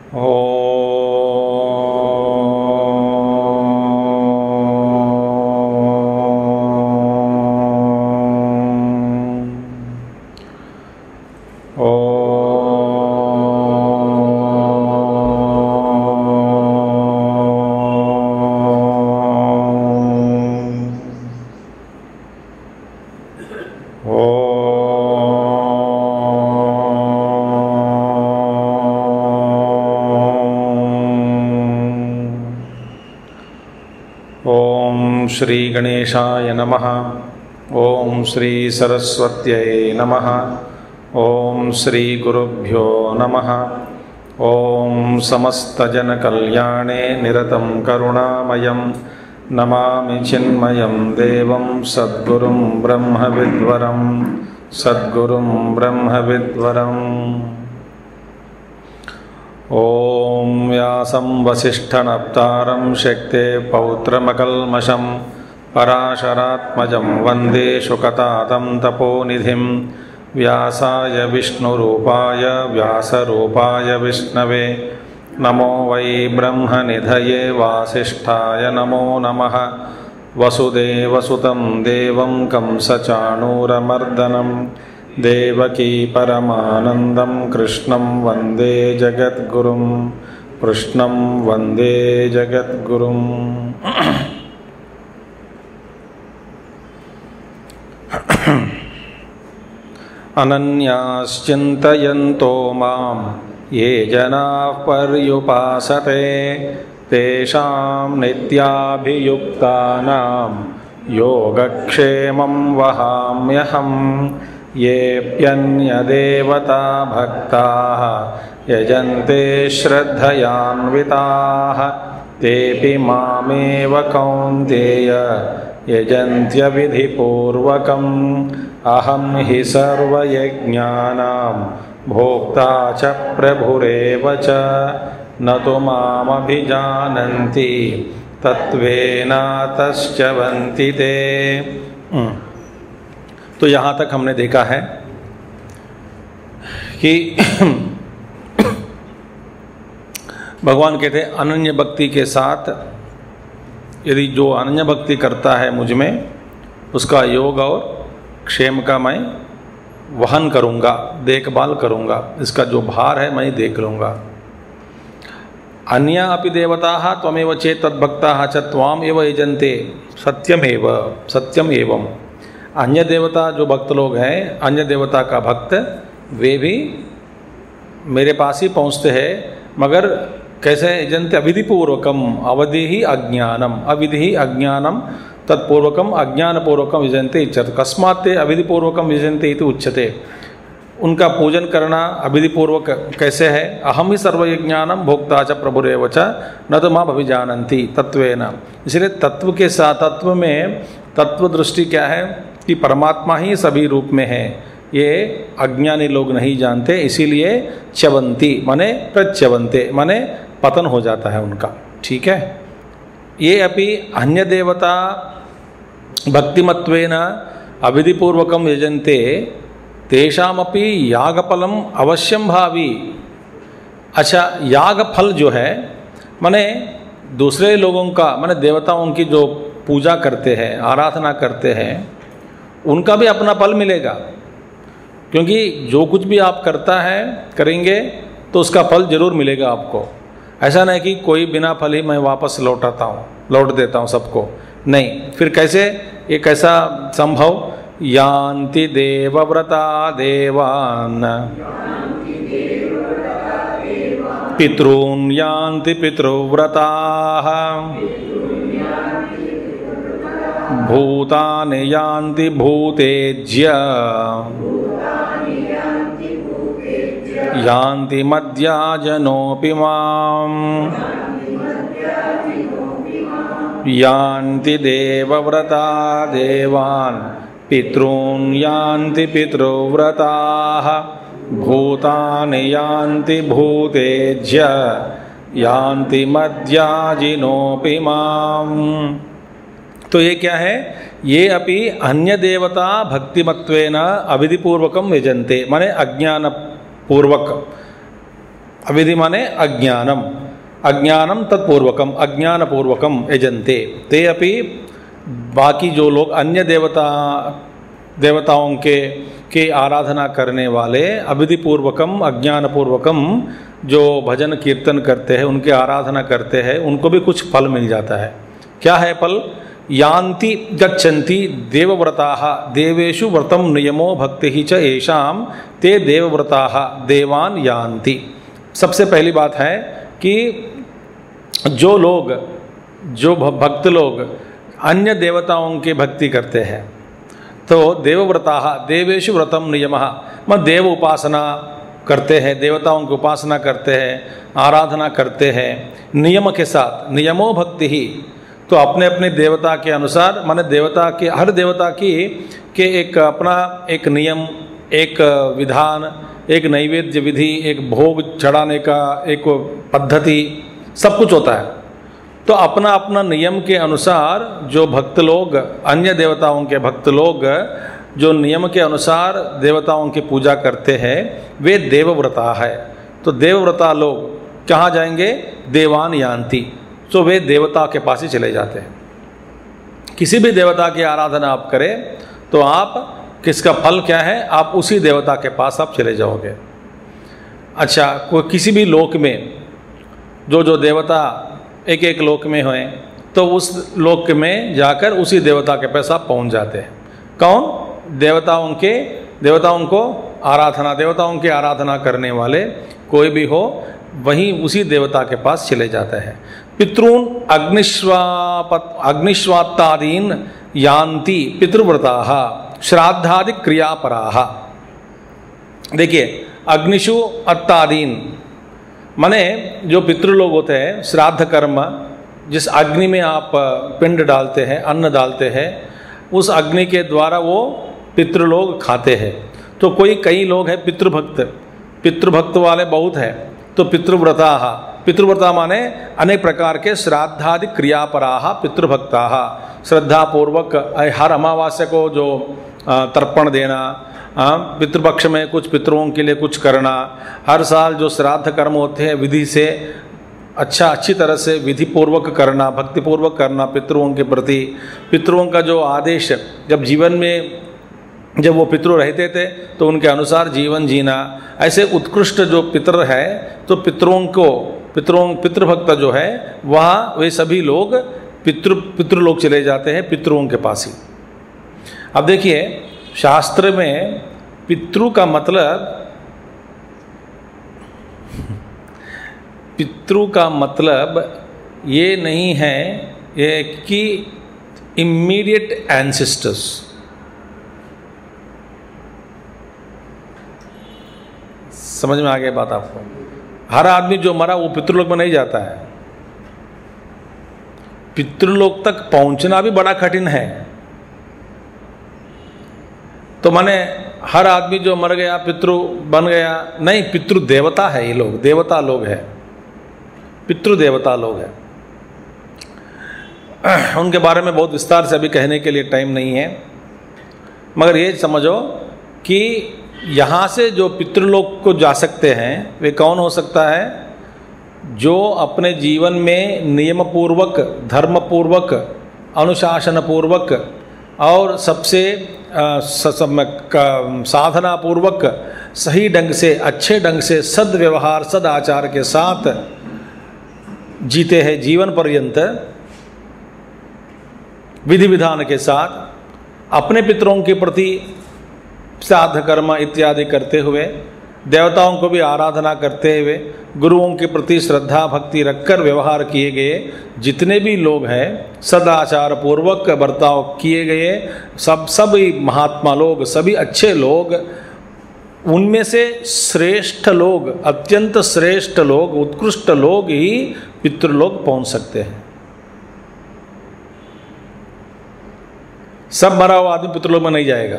श्री गणेशाय नमः। ओम श्री सरस्वत्यै नमः। ओम श्री गुरुभ्यो नमः। ओम समस्तजनकल्याणे निरतं करुणामयं नमामि चिन्मयं देवं सद्गुरुं ब्रह्मविद्वरं सद्गुरुं ब्रह्मविद्वरम्। ओम व्यासं वसिष्ठनप्तारं शक्ते पौत्रमकल्मषं पराशरात्मजं वन्दे शुकतातं तपोनिधिं। व्यासाय विष्णुरूपाय व्यासरूपाय विष्णवे नमो वै ब्रह्मनिधये वासिष्ठाय नमो नमः। वसुदेवसुतं देवं कंसचाणूरमर्दनं देवकी परमानन्दं कृष्णं वन्दे जगद्गुरुं कृष्णं वन्दे जगद्गुरुम्। अनन्याश्चिन्तयन्तो मां ये जनाः पर्युपासते तेषां नित्याभियुक्तानां योगक्षेमं वहाम्यहम्। येऽप्यन्यदेवता भक्ताः यजन्ते श्रद्धयान्विताः तेऽपि मामेव कौन्तेय यजन्त्यविधिपूर्वकम्। अहं हि सर्वयज्ञानां भोक्ता च प्रभुरेव च न तु मामभिजानन्ति तत्त्वेन तश्चवन्ति ते। तो यहाँ तक हमने देखा है कि भगवान कहते हैं अनन्य भक्ति के साथ यदि जो अनन्य भक्ति करता है मुझ में उसका योग और क्षेम का मैं वहन करूँगा, देखभाल करूँगा, इसका जो भार है मैं देख लूँगा। अन्या अपि देवताः त्वमेव चेत् तद्भक्ताः च त्वाम् एव यजन्ते सत्यमेव सत्यम एवं। अन्य देवता जो भक्त लोग हैं, अन्य देवता का भक्त वे भी मेरे पास ही पहुँचते हैं, मगर कैसे यजन्ते अविधिपूर्वकम अवधि ही अज्ञानम अविधि ही अज्ञानम तत्पूर्वकम अज्ञानपूर्वकम यजन्ते इच्छते कस्मात् ते अविधिपूर्वकम यजन्ते इति उच्यते। उनका पूजन करना अविधिपूर्वक कैसे है? अहम ही सर्वयज्ञानम भोक्ता च प्रभुरेव च न तो मां अभिजानन्ति तत्वेन। इसलिए तत्व के साथ तत्व में तत्व दृष्टि क्या है कि परमात्मा ही सभी रूप में है, ये अज्ञानी लोग नहीं जानते, इसीलिए च्यवंती माने प्रच्यवंते माने पतन हो जाता है उनका। ठीक है। ये अपि अन्य देवता भक्तिमत्वेन अविधिपूर्वकम यजन्ते तेषामपि यागफलम अवश्यम भावी। अच्छा, यागफल जो है माने दूसरे लोगों का माने देवताओं की जो पूजा करते हैं, आराधना करते हैं, उनका भी अपना फल मिलेगा, क्योंकि जो कुछ भी आप करता है करेंगे तो उसका फल जरूर मिलेगा आपको। ऐसा नहीं कि कोई बिना फल ही मैं वापस लौट देता हूँ सबको, नहीं। फिर कैसे, ये कैसा संभव? यान्ति देवव्रता देवान् पितॄन् यान्ति पितृव्रताः भूतानि यान्ति भूतेज्य यान्ति मद्याजनोऽपि माम् यान्ति देवव्रता देवान् पितॄन् यान्ति पितृव्रताः भूतानि यान्ति भूतेज्य यान्ति मद्याजिनोऽपि माम्। तो ये क्या है? ये अपि अन्य देवता भक्तिमत्वेन अविधिपूर्वकम यजन्ते माने अज्ञान पूर्वक अविधि माने अज्ञानम, अज्ञानम तत्पूर्वकम, अज्ञानपूर्वकम यजन्ते ते अपि, बाकी जो लोग अन्य देवताओं के आराधना करने वाले अविधि पूर्वकम, अज्ञान पूर्वकम जो भजन कीर्तन करते हैं, उनके आराधना करते हैं, उनको भी कुछ फल मिल जाता है। क्या है फल? यान्ति गच्छन्ति देवव्रताः देवेषु व्रतम नियमो भक्ति च येषां ते देवव्रताः देवान् यान्ति। सबसे पहली बात है कि जो लोग, जो भक्त लोग अन्य देवताओं की भक्ति करते हैं, तो देवव्रताः देवेषु व्रतम नियमः, मतलब देव उपासना करते हैं, देवताओं की उपासना करते हैं, आराधना करते हैं नियम के साथ। नियमो भक्ति ही, तो अपने अपने देवता के अनुसार, माने देवता के, हर देवता की के एक अपना एक नियम, एक विधान, एक नैवेद्य विधि, एक भोग चढ़ाने का एक पद्धति, सब कुछ होता है। तो अपना अपना नियम के अनुसार जो भक्त लोग, अन्य देवताओं के भक्त लोग जो नियम के अनुसार देवताओं की पूजा करते हैं, वे देवव्रता है। तो देवव्रता लोग कहाँ जाएंगे? देवान यान्ति, तो वे देवता के पास ही चले जाते हैं। किसी भी देवता की आराधना आप करें तो आप, किसका फल क्या है? आप उसी देवता के पास आप चले जाओगे। अच्छा, कोई किसी भी लोक में जो जो देवता एक एक लोक में हुए, तो उस लोक में जाकर उसी देवता के पास आप पहुंच जाते हैं। कौन? देवताओं को आराधना, देवताओं की आराधना करने वाले कोई भी हो, वहीं उसी देवता के पास चले जाते हैं। पितॄन् अग्निश्वात्तादीन यान्ति पितृव्रताः श्राद्धादि क्रियापराः। देखिए, अग्निषु अत्तादीन माने जो पितृलोग होते हैं, श्राद्ध कर्म, जिस अग्नि में आप पिंड डालते हैं, अन्न डालते हैं, उस अग्नि के द्वारा वो पितृलोग खाते हैं। तो कई लोग हैं पितृभक्त वाले बहुत हैं, तो पितृव्रताः, पितृव्रता माने अनेक प्रकार के श्राद्धादि क्रियापराः पितृभक्ताः, श्रद्धापूर्वक हर अमावास्या को जो तर्पण देना, पितृपक्ष में कुछ पितरों के लिए कुछ करना, हर साल जो श्राद्ध कर्म होते हैं विधि से अच्छी तरह से विधि पूर्वक करना, भक्तिपूर्वक करना पितरों के प्रति। पितरों का जो आदेश, जब जीवन में जब वो पितृ रहते थे तो उनके अनुसार जीवन जीना, ऐसे उत्कृष्ट जो पितर है, तो पितृभक्त जो है वहाँ वे सभी लोग पितृलोक चले जाते हैं, पितरों के पास ही। अब देखिए, शास्त्र में पितृ का मतलब ये नहीं है ये कि इमीडिएट एंसेस्टर्स। समझ में आ गया बात आपको? हर आदमी जो मरा वो पितृलोक में नहीं जाता है। पितृलोक तक पहुंचना भी बड़ा कठिन है। तो माने हर आदमी जो मर गया पितृ बन गया नहीं, पितृ देवता है ये लोग, देवता लोग हैं, पितृ देवता लोग हैं। उनके बारे में बहुत विस्तार से अभी कहने के लिए टाइम नहीं है, मगर ये समझो कि यहाँ से जो पितृलोक को जा सकते हैं वे कौन हो सकता है? जो अपने जीवन में नियमपूर्वक, धर्मपूर्वक, अनुशासनपूर्वक और सबसे साधना पूर्वक सही ढंग से, अच्छे ढंग से, सद्व्यवहार, सदाचार के साथ जीते हैं जीवन पर्यंत, विधि विधान के साथ, अपने पितरों के प्रति श्राद्ध कर्म इत्यादि करते हुए, देवताओं को भी आराधना करते हुए, गुरुओं के प्रति श्रद्धा भक्ति रखकर व्यवहार किए गए जितने भी लोग हैं, सदाचार पूर्वक बर्ताव किए गए सभी महात्मा लोग, सभी अच्छे लोग, उनमें से श्रेष्ठ लोग, अत्यंत श्रेष्ठ लोग, उत्कृष्ट लोग ही पितृलोक पहुंच सकते हैं। सब मरा हुआ आदमी पितृलोक में नहीं जाएगा।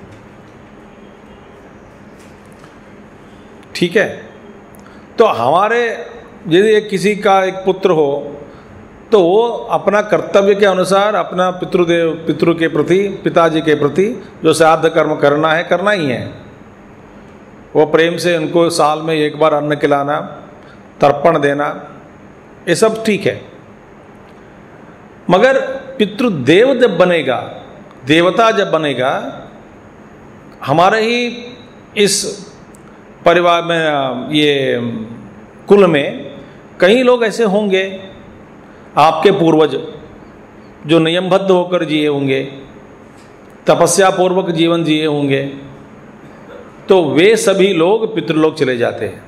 ठीक है? तो हमारे यदि किसी का एक पुत्र हो तो वो अपना कर्तव्य के अनुसार अपना पितृ के प्रति, पिताजी के प्रति जो श्राद्ध कर्म करना है, करना ही है। वो प्रेम से उनको साल में एक बार अन्न खिलाना, तर्पण देना, ये सब ठीक है। मगर पितृदेव जब बनेगा, देवता जब बनेगा, हमारे ही इस परिवार में, ये कुल में कई लोग ऐसे होंगे, आपके पूर्वज जो नियमबद्ध होकर जिए होंगे, तपस्या पूर्वक जीवन जिए होंगे, तो वे सभी लोग पितृलोक चले जाते हैं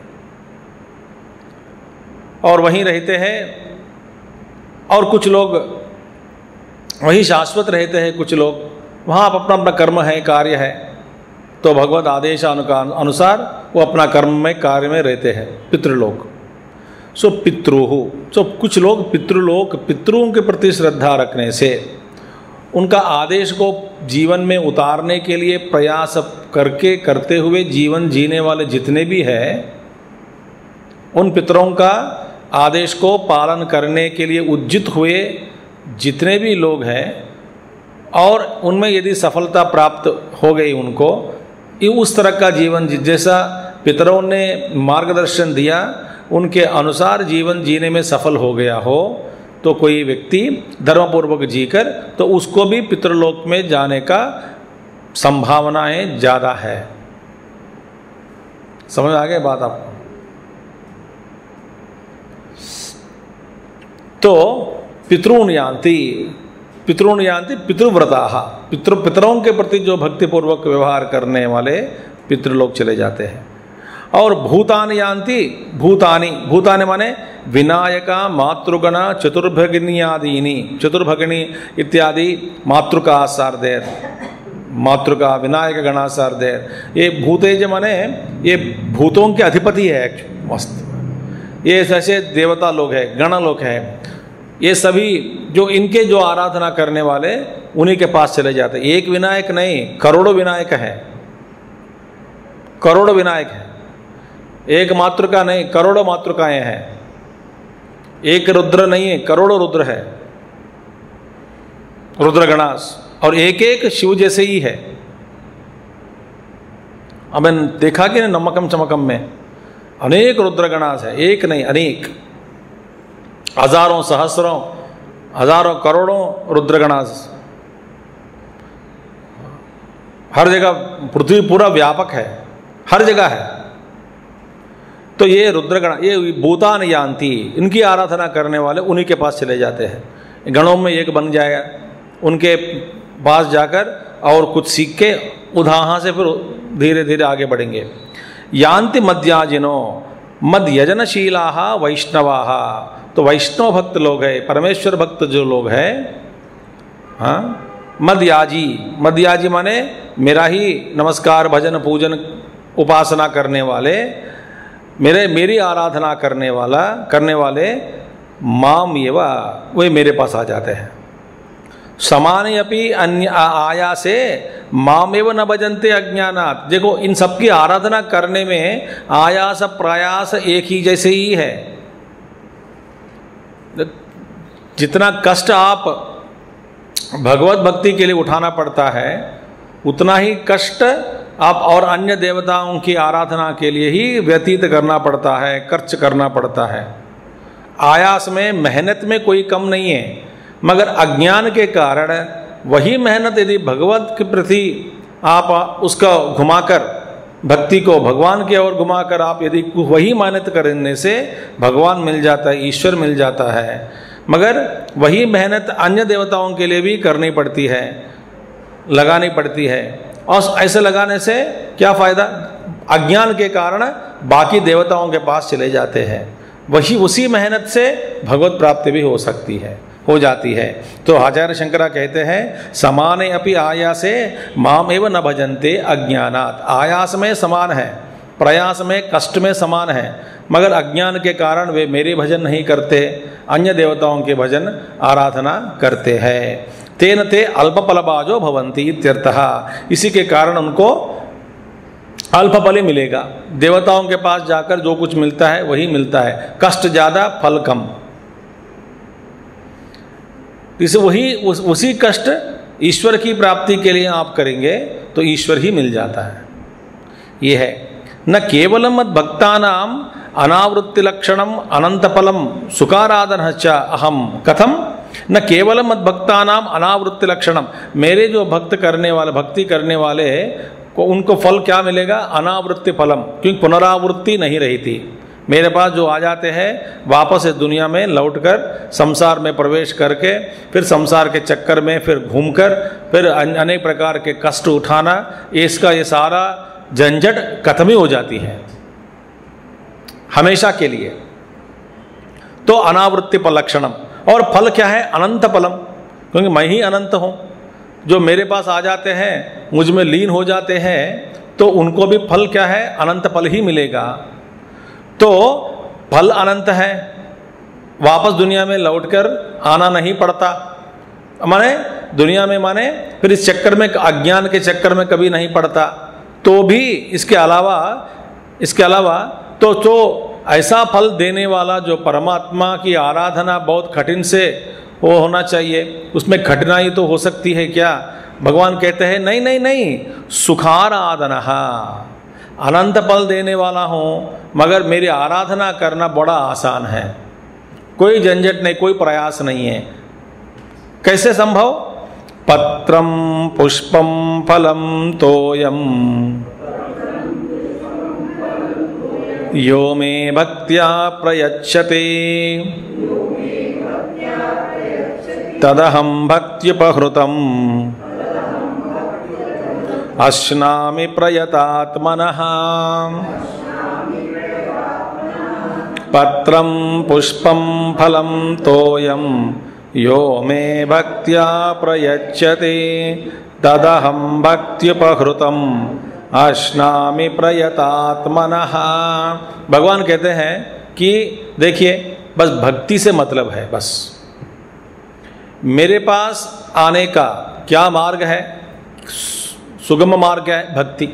और वहीं रहते हैं। और कुछ लोग वहीं शाश्वत रहते हैं, कुछ लोग वहाँ अपना अपना कर्म है, कार्य है, तो भगवत आदेश अनुसार वो अपना कर्म में, कार्य में रहते हैं, पितृलोक। सो पितृहु, सो कुछ लोग पितृलोक, पितरों के प्रति श्रद्धा रखने से, उनका आदेश को जीवन में उतारने के लिए प्रयास करते हुए जीवन जीने वाले जितने भी हैं, उन पितरों का आदेश को पालन करने के लिए उद्युत हुए जितने भी लोग हैं, और उनमें यदि सफलता प्राप्त हो गई उनको, ये उस तरह का जीवन जैसा पितरों ने मार्गदर्शन दिया, उनके अनुसार जीवन जीने में सफल हो गया हो, तो कोई व्यक्ति धर्मपूर्वक जीकर, तो उसको भी पितृलोक में जाने का संभावनाएं ज़्यादा है। समझ आ गई बात आपको? तो पितॄन यान्ति, पितॄन यान्ति पितृव्रताः, पितरों के प्रति जो भक्तिपूर्वक व्यवहार करने वाले पितृलोक चले जाते हैं। और भूतानि यान्ति, भूतानि, भूतानि माने विनायका, मातृगण, चतुर्भगिन्यादीनि, चतुर्भगिनी इत्यादि मातृका सार्धेर, मातृका विनायक गणा सार्धेर, ये भूतेज माने ये भूतों के अधिपति है मस्त। ये ऐसे देवता लोग हैं, गण लोग हैं, ये सभी जो इनके जो आराधना करने वाले, उन्हीं के पास चले जाते। एक विनायक नहीं, करोड़ों विनायक हैं, करोड़ों विनायक हैं। एक मातृका नहीं, करोड़ों मातृकाएं हैं। एक रुद्र नहीं है, करोड़ों रुद्र है, रुद्रगणास, और एक एक शिव जैसे ही है। अब देखा कि नमकम चमकम में अनेक रुद्रगणास है, एक नहीं अनेक, हजारों सहस्रों हजारों करोड़ों रुद्रगणास, हर जगह पृथ्वी पूरा व्यापक है, हर जगह है। तो ये रुद्रगण, ये भूतान यान्ति, इनकी आराधना करने वाले उन्हीं के पास चले जाते हैं। गणों में एक बन जाएगा, उनके पास जाकर और कुछ सीख के उधाहा से फिर धीरे धीरे आगे बढ़ेंगे। यान्ति मध्याजिनो, मध्य यजनशीलाः वैष्णवाः, तो वैष्णव भक्त लोग हैं, परमेश्वर भक्त जो लोग हैं, हाँ, मध्याजी, मध्याजी माने मेरा ही नमस्कार भजन पूजन उपासना करने वाले, मेरी आराधना करने वाले माम एवा, वे मेरे पास आ जाते हैं। समाने अपि अन्य आया से मामेव न भजन्ते अज्ञानात्। देखो इन सबकी आराधना करने में आयास प्रयास एक ही जैसे ही है। जितना कष्ट आप भगवत भक्ति के लिए उठाना पड़ता है, उतना ही कष्ट आप और अन्य देवताओं की आराधना के लिए ही व्यतीत करना पड़ता है, खर्च करना पड़ता है। आयास में, मेहनत में कोई कम नहीं है, मगर अज्ञान के कारण वही मेहनत यदि भगवत के प्रति आप उसका घुमाकर, भक्ति को भगवान की ओर घुमाकर आप यदि वही मेहनत करने से भगवान मिल जाता है, ईश्वर मिल जाता है, मगर वही मेहनत अन्य देवताओं के लिए भी करनी पड़ती है, लगानी पड़ती है। और ऐसे लगाने से क्या फायदा? अज्ञान के कारण बाकी देवताओं के पास चले जाते हैं। वही उसी मेहनत से भगवत प्राप्ति भी हो सकती है, हो जाती है। तो आचार्य शंकरा कहते हैं समाने अपि आयासे माम एव न भजन्ते अज्ञानात्। आयास में समान है, प्रयास में, कष्ट में समान है, मगर अज्ञान के कारण वे मेरे भजन नहीं करते, अन्य देवताओं के भजन आराधना करते हैं। तेन ते अल्पफलभाजो भवन्ति इत्यर्थः। इसी के कारण उनको अल्पफल ही मिलेगा। देवताओं के पास जाकर जो कुछ मिलता है वही मिलता है, कष्ट ज्यादा फल कम। इसे वही उसी कष्ट ईश्वर की प्राप्ति के लिए आप करेंगे तो ईश्वर ही मिल जाता है। ये है न केवलम मद भक्तानाम अनावृत्ति लक्षणम अनंत फलम सुखाराधन च अहम कथम न केवलम मद्भक्तानाम अनावृत्ति लक्षणम। मेरे जो भक्त करने वाले भक्ति करने वाले को उनको फल क्या मिलेगा? अनावृत्ति फलम, क्योंकि पुनरावृत्ति नहीं रही थी। मेरे पास जो आ जाते हैं वापस इस दुनिया में लौटकर संसार में प्रवेश करके फिर संसार के चक्कर में फिर घूमकर फिर अनेक प्रकार के कष्ट उठाना, इसका ये सारा झंझट खत्म ही हो जाती है हमेशा के लिए। तो अनावृत्ति फल लक्षणम, और फल क्या है? अनंत फलम, क्योंकि मैं ही अनंत हूं। जो मेरे पास आ जाते हैं मुझ में लीन हो जाते हैं तो उनको भी फल क्या है? अनंत फल ही मिलेगा। तो फल अनंत है, वापस दुनिया में लौटकर आना नहीं पड़ता, माने दुनिया में माने फिर इस चक्कर में अज्ञान के चक्कर में कभी नहीं पड़ता। तो भी इसके अलावा तो ऐसा फल देने वाला जो परमात्मा की आराधना बहुत कठिन से वो होना चाहिए, उसमें कठिनाई तो हो सकती है क्या? भगवान कहते हैं नहीं नहीं नहीं, सुखाराधना, अनंत फल देने वाला हूं मगर मेरी आराधना करना बड़ा आसान है, कोई झंझट नहीं, कोई प्रयास नहीं है। कैसे संभव? पत्रम पुष्पम फलम तोयम यो मे भक्त्या प्रयच्छते तदहं भक्त्युपहृतम् अश्नामि प्रयतात्मनः। पत्रं पुष्पं फलं तोयं यो मे भक्त्या प्रयच्छते तदहं भक्त्युपहृतम् अश्नामि प्रयतात्मनः। भगवान कहते हैं कि देखिए, बस भक्ति से मतलब है, बस मेरे पास आने का क्या मार्ग है? सुगम मार्ग है भक्ति।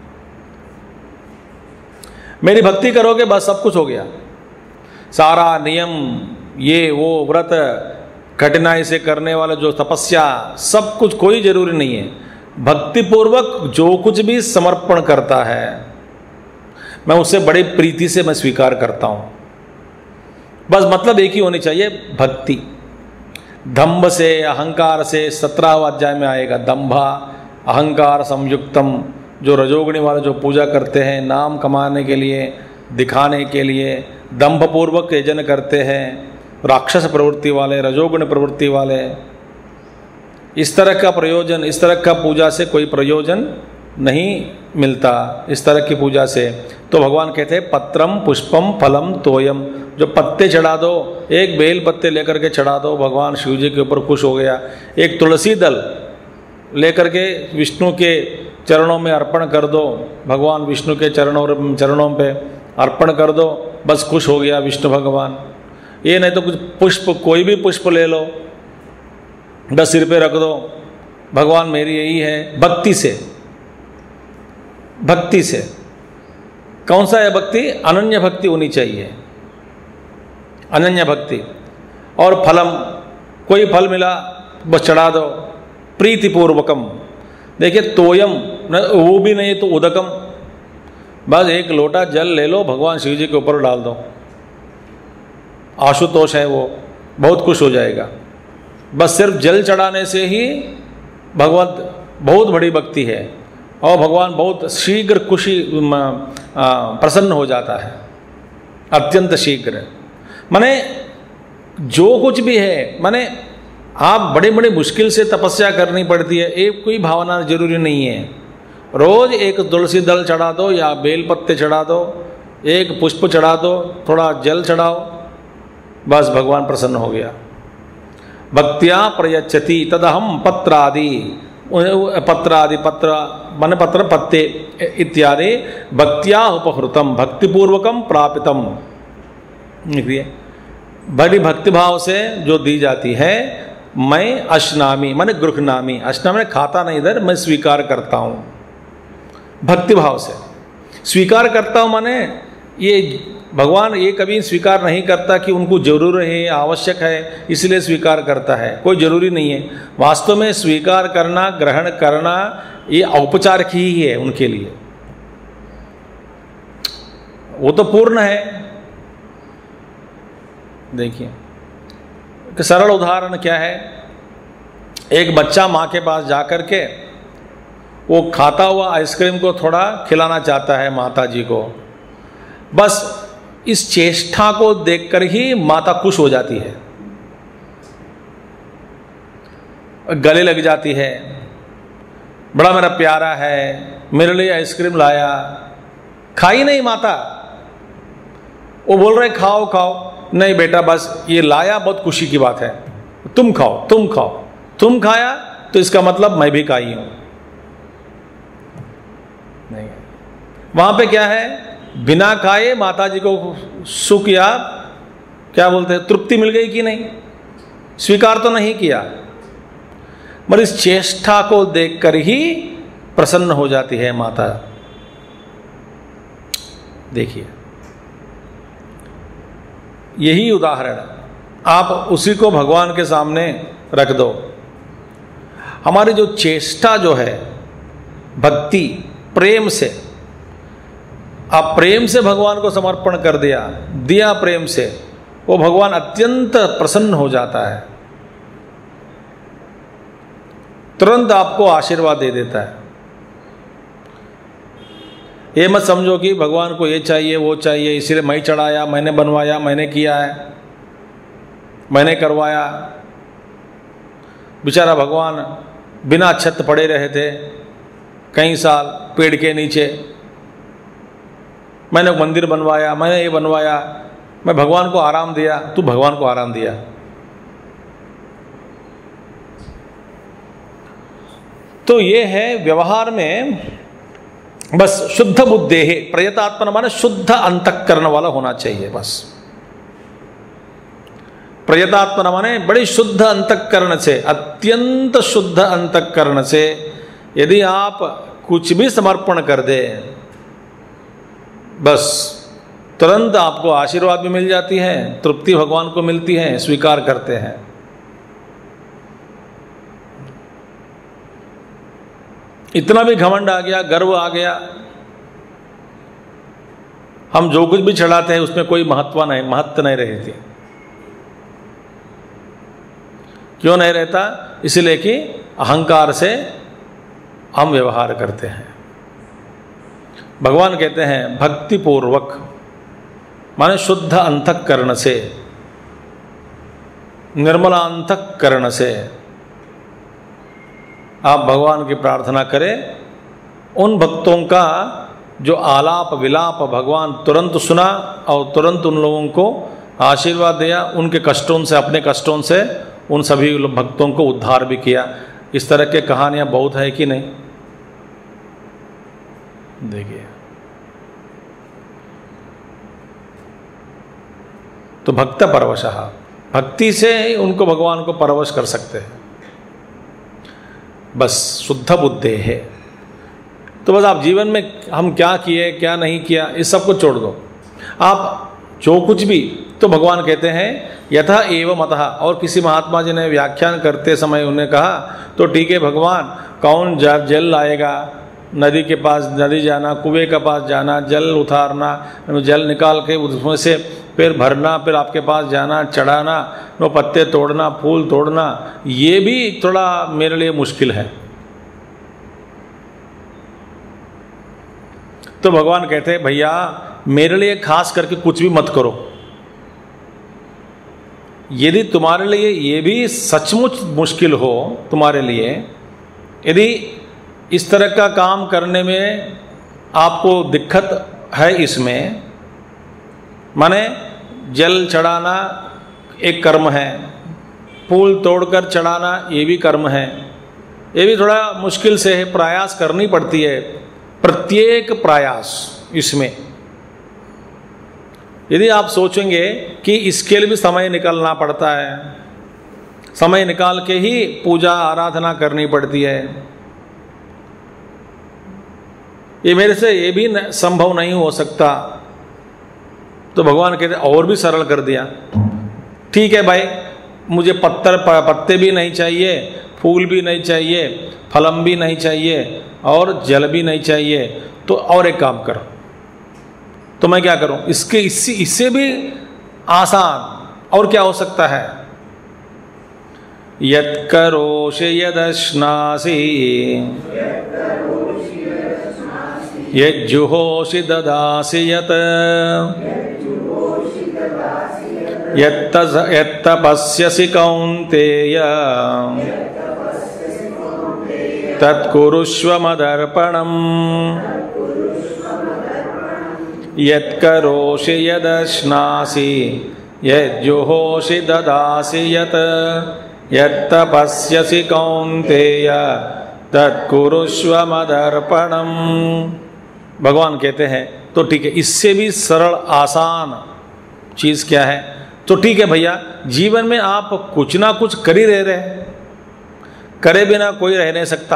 मेरी भक्ति करोगे बस सब कुछ हो गया। सारा नियम ये वो व्रत कठिनाई से करने वाला जो तपस्या सब कुछ कोई जरूरी नहीं है। भक्ति पूर्वक जो कुछ भी समर्पण करता है मैं उसे बड़ी प्रीति से मैं स्वीकार करता हूं। बस मतलब एक ही होनी चाहिए, भक्ति। दंभ से अहंकार से 17वां अध्याय में आएगा। दंभा अहंकार संयुक्तम, जो रजोगुणी वाले जो पूजा करते हैं नाम कमाने के लिए, दिखाने के लिए दंभ पूर्वक यजन करते हैं, राक्षस प्रवृत्ति वाले, रजोगुण प्रवृत्ति वाले, इस तरह का प्रयोजन, इस तरह का पूजा से कोई प्रयोजन नहीं मिलता, इस तरह की पूजा से। तो भगवान कहते हैं पत्रम पुष्पम फलम तोयम, जो पत्ते चढ़ा दो, एक बेल पत्ते लेकर के चढ़ा दो, भगवान शिव जी के ऊपर खुश हो गया। एक तुलसी दल लेकर के विष्णु के चरणों में अर्पण कर दो, भगवान विष्णु के चरणों पे अर्पण कर दो, बस खुश हो गया विष्णु भगवान। ये नहीं तो कुछ पुष्प, कोई भी पुष्प ले लो, बस सिर पे रख दो, भगवान मेरी यही है। भक्ति से, भक्ति से कौन सा है भक्ति? अनन्य भक्ति होनी चाहिए, अनन्य भक्ति। और फलम, कोई फल मिला बस चढ़ा दो, प्रीतिपूर्वकम। देखिए तोयम, वो भी नहीं तो उदकम, बस एक लोटा जल ले लो, भगवान शिव जी के ऊपर डाल दो। आशुतोष है वो, बहुत खुश हो जाएगा। बस सिर्फ जल चढ़ाने से ही भगवत बहुत बड़ी भक्ति है और भगवान बहुत शीघ्र खुशी प्रसन्न हो जाता है, अत्यंत शीघ्र। माने जो कुछ भी है, माने आप बड़े बड़े मुश्किल से तपस्या करनी पड़ती है, एक कोई भावना जरूरी नहीं है। रोज एक तुलसी दल चढ़ा दो या बेल पत्ते चढ़ा दो, एक पुष्प चढ़ा दो, थोड़ा जल चढ़ाओ, बस भगवान प्रसन्न हो गया। भक्त्या प्रयच्छति तदहम पत्रादि, पत्र मन पत्र पत्ते इत्यादि भक्त्या उपहृतम, भक्तिपूर्वकम प्रापितम। बड़ी भक्तिभाव से जो दी जाती है, मैं अश्नामी माने गृहनामी, अश्नामी माने खाता नहीं, इधर मैं स्वीकार करता हूँ। भक्तिभाव से स्वीकार करता हूँ, माने ये भगवान ये कभी स्वीकार नहीं करता कि उनको जरूर है, आवश्यक है इसलिए स्वीकार करता है, कोई जरूरी नहीं है। वास्तव में स्वीकार करना, ग्रहण करना ये औपचारिक ही है उनके लिए, वो तो पूर्ण है। देखिए कि सरल उदाहरण क्या है, एक बच्चा माँ के पास जाकर के वो खाता हुआ आइसक्रीम को थोड़ा खिलाना चाहता है माता जी को, बस इस चेष्टा को देखकर ही माता खुश हो जाती है, गले लग जाती है, बड़ा मेरा प्यारा है, मेरे लिए आइसक्रीम लाया। खाई नहीं माता, वो बोल रहे खाओ खाओ, नहीं बेटा बस ये लाया बहुत खुशी की बात है, तुम खाओ तुम खाओ, तुम खाया तो इसका मतलब मैं भी खाई हूं। नहीं, वहां पे क्या है, बिना खाए माता जी को सुख या क्या बोलते हैं तृप्ति मिल गई कि नहीं, स्वीकार तो नहीं किया, मगर इस चेष्टा को देखकर ही प्रसन्न हो जाती है माता। देखिए यही उदाहरण आप उसी को भगवान के सामने रख दो। हमारी जो चेष्टा जो है भक्ति प्रेम से, आप प्रेम से भगवान को समर्पण कर दिया प्रेम से, वो भगवान अत्यंत प्रसन्न हो जाता है, तुरंत आपको आशीर्वाद दे देता है। ये मत समझो कि भगवान को ये चाहिए वो चाहिए इसलिए मैं चढ़ाया, मैंने बनवाया, मैंने किया है, मैंने करवाया। बेचारा भगवान बिना छत पड़े रहे थे कई साल पेड़ के नीचे, मैंने मंदिर बनवाया, मैंने ये बनवाया, मैं भगवान को आराम दिया, तू भगवान को आराम दिया। तो ये है व्यवहार में बस शुद्ध बुद्धे है, प्रयतात्मन माने शुद्ध अंतःकरण वाला होना चाहिए। बस प्रयतात्मन माने बड़ी शुद्ध अंतःकरण से, अत्यंत शुद्ध अंतःकरण से यदि आप कुछ भी समर्पण कर दे, बस तुरंत आपको आशीर्वाद भी मिल जाती है, तृप्ति भगवान को मिलती है, स्वीकार करते हैं। इतना भी घमंड आ गया, गर्व आ गया, हम जो कुछ भी चढ़ाते हैं उसमें कोई महत्व नहीं रहती। क्यों नहीं रहता? इसलिए कि अहंकार से हम व्यवहार करते हैं। भगवान कहते हैं भक्ति पूर्वक माने शुद्ध अंतःकरण से, निर्मला अंतःकरण से आप भगवान की प्रार्थना करें। उन भक्तों का जो आलाप विलाप भगवान तुरंत सुना और तुरंत उन लोगों को आशीर्वाद दिया, उनके कष्टों से, अपने कष्टों से उन सभी भक्तों को उद्धार भी किया। इस तरह के कहानियां बहुत है कि नहीं? देखिए, तो भक्त परवशः, भक्ति से उनको भगवान को परवश कर सकते हैं। बस शुद्ध बुद्धि है। तो बस आप जीवन में हम क्या किए क्या नहीं किया इस सब को छोड़ दो, आप जो कुछ भी, तो भगवान कहते हैं यथा एवं अतः। और किसी महात्मा जी ने व्याख्यान करते समय उन्हें कहा, तो ठीक है भगवान, कौन जल लाएगा? नदी के पास, नदी जाना, कुएं के पास जाना, जल उतारना, जल निकाल के उसमें से फिर भरना, फिर आपके पास जाना, चढ़ाना, वो पत्ते तोड़ना, फूल तोड़ना, ये भी थोड़ा मेरे लिए मुश्किल है। तो भगवान कहते हैं भैया मेरे लिए खास करके कुछ भी मत करो। यदि तुम्हारे लिए ये भी सचमुच मुश्किल हो, तुम्हारे लिए यदि इस तरह का काम करने में आपको दिक्कत है, इसमें माने जल चढ़ाना एक कर्म है, फूल तोड़कर चढ़ाना ये भी कर्म है, ये भी थोड़ा मुश्किल से है, प्रयास करनी पड़ती है, प्रत्येक प्रयास इसमें। यदि आप सोचेंगे कि इसके लिए भी समय निकालना पड़ता है, समय निकाल के ही पूजा आराधना करनी पड़ती है, ये मेरे से ये भी संभव नहीं हो सकता, तो भगवान कहते और भी सरल कर दिया। ठीक है भाई, मुझे पत्ते भी नहीं चाहिए, फूल भी नहीं चाहिए, फलम भी नहीं चाहिए और जल भी नहीं चाहिए, तो और एक काम करो। तो मैं क्या करूं? इससे भी आसान और क्या हो सकता है? यत् करोषि यदश्नासि यज्जुहोषि ददासि यत् यत्तपस्यसि कौन्तेय तत्कुरुष्व मदर्पणम्। यत्करोषि यदश्नासि यज्जुहोषि ददासि यत् यत्तपस्यसि कौन्तेय तत्कुरुष्व मदर्पणम्। भगवान कहते हैं तो ठीक है, इससे भी सरल आसान चीज क्या है? तो ठीक है भैया, जीवन में आप कुछ ना कुछ कर ही रहे, करे बिना कोई रह नहीं सकता।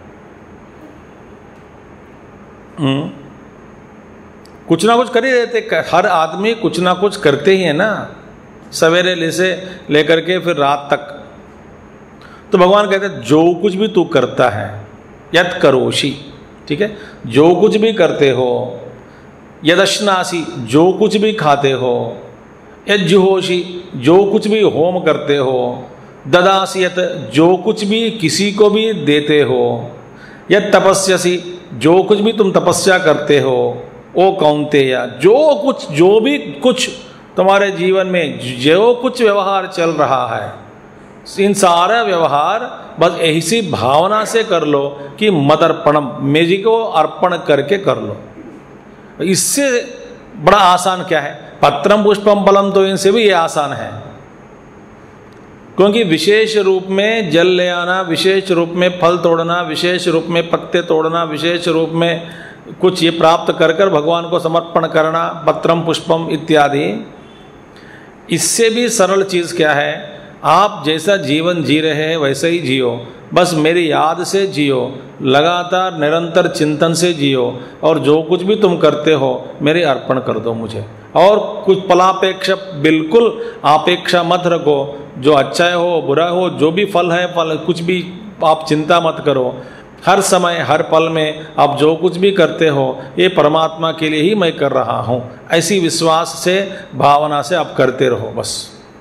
कुछ ना कुछ कर ही रहते, हर आदमी कुछ ना कुछ करते ही है ना, सवेरे से लेकर के फिर रात तक। तो भगवान कहते हैं जो कुछ भी तू करता है, यत् करोषि, ठीक है, जो कुछ भी करते हो, यदश्नासि, जो कुछ भी खाते हो, यज्जुहोषि, जो कुछ भी होम करते हो, ददासि यत्, जो कुछ भी किसी को भी देते हो, यत् तपस्यसि, जो कुछ भी तुम तपस्या करते हो, ओ कौन्तेय, जो भी कुछ तुम्हारे जीवन में जो कुछ व्यवहार चल रहा है, इन सारा व्यवहार बस ऐसी भावना से कर लो कि मदर्पणम, मेरी को अर्पण करके कर लो। इससे बड़ा आसान क्या है? पत्रम पुष्पम फलम, तो इनसे भी ये आसान है, क्योंकि विशेष रूप में जल ले आना, विशेष रूप में फल तोड़ना, विशेष रूप में पत्ते तोड़ना, विशेष रूप में कुछ ये प्राप्त कर कर भगवान को समर्पण करना, पत्रम पुष्पम इत्यादि। इससे भी सरल चीज क्या है? आप जैसा जीवन जी रहे हैं वैसे ही जियो, बस मेरी याद से जियो, लगातार निरंतर चिंतन से जियो, और जो कुछ भी तुम करते हो मेरे अर्पण कर दो मुझे। और कुछ फलापेक्ष, बिल्कुल अपेक्षा मत रखो, जो अच्छा हो बुरा हो, जो भी फल है फल, कुछ भी आप चिंता मत करो। हर समय हर पल में आप जो कुछ भी करते हो ये परमात्मा के लिए ही मैं कर रहा हूँ, ऐसी विश्वास से, भावना से आप करते रहो बस।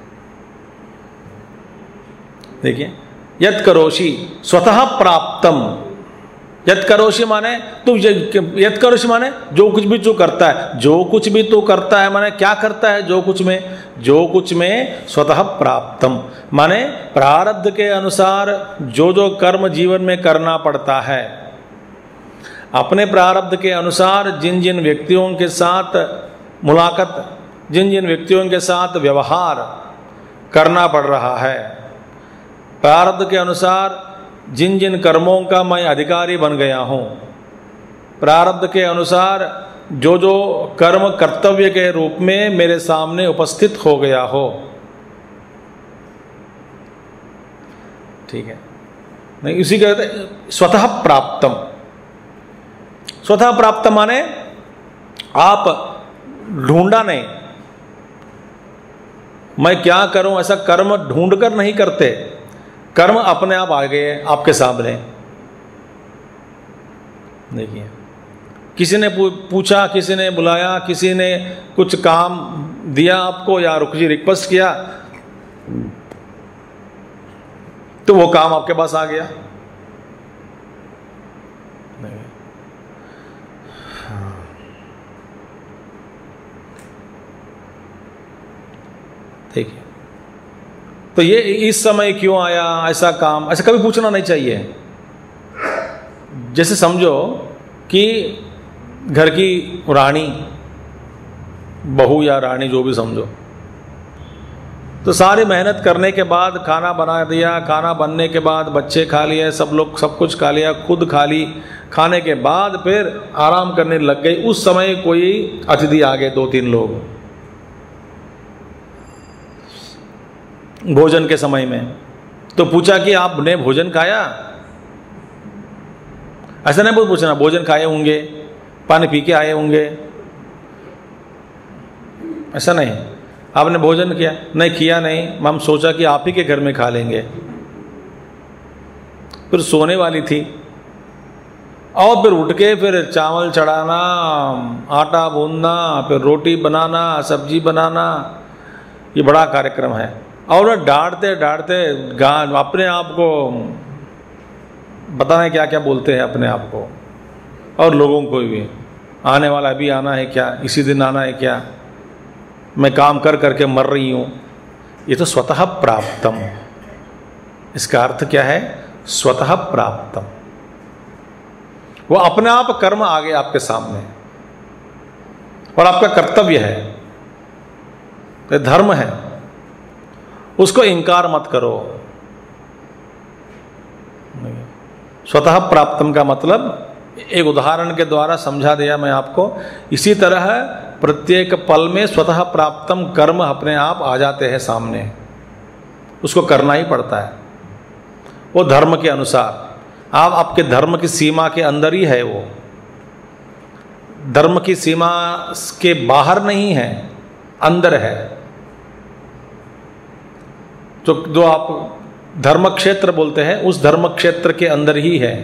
देखिए, यत् करोषि स्वतः प्राप्तम, यत् करोषि माने तू, यत् करोषि माने जो कुछ भी तू करता है, जो कुछ भी तू करता है माने क्या करता है? जो कुछ में स्वतः प्राप्तम माने प्रारब्ध के अनुसार जो जो कर्म जीवन में करना पड़ता है, अपने प्रारब्ध के अनुसार जिन जिन व्यक्तियों के साथ मुलाकात, जिन जिन व्यक्तियों के साथ व्यवहार करना पड़ रहा है, प्रारब्ध के अनुसार जिन जिन कर्मों का मैं अधिकारी बन गया हूँ, प्रारब्ध के अनुसार जो जो कर्म कर्तव्य के रूप में मेरे सामने उपस्थित हो गया हो, ठीक है, नहीं इसी कहते स्वतः प्राप्तम। स्वतः प्राप्त माने आप ढूंढा नहीं, मैं क्या करूं ऐसा कर्म ढूंढ कर नहीं करते, कर्म अपने आप आ गए आपके सामने। देखिए, किसी ने पूछा, किसी ने बुलाया, किसी ने कुछ काम दिया आपको या कुछ रिक्वेस्ट किया, तो वो काम आपके पास आ गया। देखिए, तो ये इस समय क्यों आया ऐसा काम, ऐसा कभी पूछना नहीं चाहिए। जैसे समझो कि घर की रानी, बहू या रानी जो भी समझो, तो सारी मेहनत करने के बाद खाना बना दिया, खाना बनने के बाद बच्चे खा लिए, सब लोग सब कुछ खा लिया, खुद खा ली, खाने के बाद फिर आराम करने लग गई। उस समय कोई अतिथि आ गए, 2-3 लोग, भोजन के समय में, तो पूछा कि आपने भोजन खाया? ऐसा नहीं पूछना, भोजन खाए होंगे, पानी पी के आए होंगे, ऐसा नहीं। आपने भोजन किया? नहीं किया नहीं, हम सोचा कि आप ही के घर में खा लेंगे। फिर सोने वाली थी, और फिर उठ के फिर चावल चढ़ाना, आटा भूनना, फिर रोटी बनाना, सब्जी बनाना, ये बड़ा कार्यक्रम है। और डांटते डांटते अपने आप को पता नहीं क्या क्या बोलते हैं अपने आप को, और लोगों को भी। आने वाला अभी आना है क्या, इसी दिन आना है क्या, मैं काम कर करके मर रही हूँ। ये तो स्वतः प्राप्तम, इसका अर्थ क्या है? स्वतः प्राप्तम। वो अपने आप कर्म आ गए आपके सामने और आपका कर्तव्य है, तो धर्म है, उसको इनकार मत करो। स्वतः प्राप्तम का मतलब एक उदाहरण के द्वारा समझा दिया मैं आपको। इसी तरह प्रत्येक पल में स्वतः प्राप्तम कर्म अपने आप आ जाते हैं सामने, उसको करना ही पड़ता है वो धर्म के अनुसार। आप आपके धर्म की सीमा के अंदर ही है, वो धर्म की सीमा के बाहर नहीं है, अंदर है। जो आप धर्म क्षेत्र बोलते हैं, उस धर्म क्षेत्र के अंदर ही है।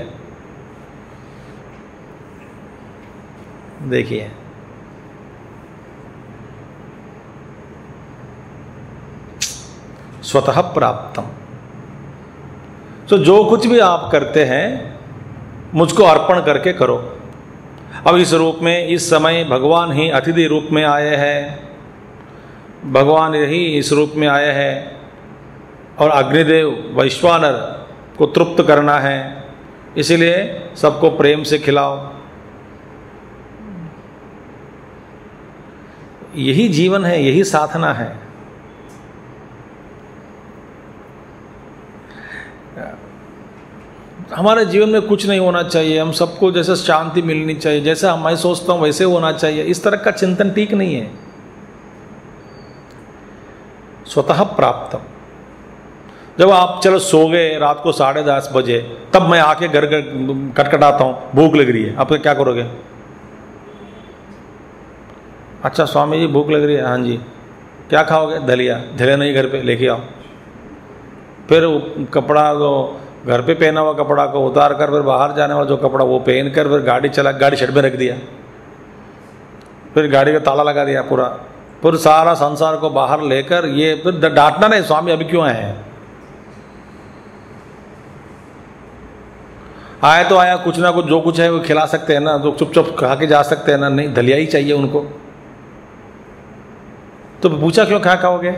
देखिए, स्वतः प्राप्तम। तो जो कुछ भी आप करते हैं मुझको अर्पण करके करो। अब इस रूप में, इस समय भगवान ही अतिथि रूप में आए हैं, भगवान ही इस रूप में आए हैं, और अग्निदेव वैश्वानर को तृप्त करना है, इसीलिए सबको प्रेम से खिलाओ। यही जीवन है, यही साधना है। हमारे जीवन में कुछ नहीं होना चाहिए, हम सबको जैसे शांति मिलनी चाहिए, जैसे मैं सोचता हूं वैसे होना चाहिए, इस तरह का चिंतन ठीक नहीं है। स्वतः प्राप्त। जब आप चलो सो गए रात को 10:30 बजे, तब मैं आके घर खटखटाता हूं, भूख लग रही है, आप क्या करोगे? अच्छा स्वामी जी भूख लग रही है, हाँ जी, क्या खाओगे? दलिया। दलिया नहीं, घर पे लेके आओ। फिर कपड़ा को, घर पे पहना हुआ कपड़ा को उतार कर, फिर बाहर जाने वाला जो कपड़ा वो पहन कर, फिर गाड़ी शेड में रख दिया, फिर गाड़ी का ताला लगा दिया पूरा, फिर सारा संसार को बाहर लेकर, ये फिर डांटना नहीं, स्वामी अभी क्यों आए हैं? आए तो आया, कुछ ना कुछ जो कुछ है वो खिला सकते हैं ना, तो चुपचाप खा के जा सकते हैं ना? नहीं, दलिया ही चाहिए उनको। तो पूछा क्यों क्या खाओगे?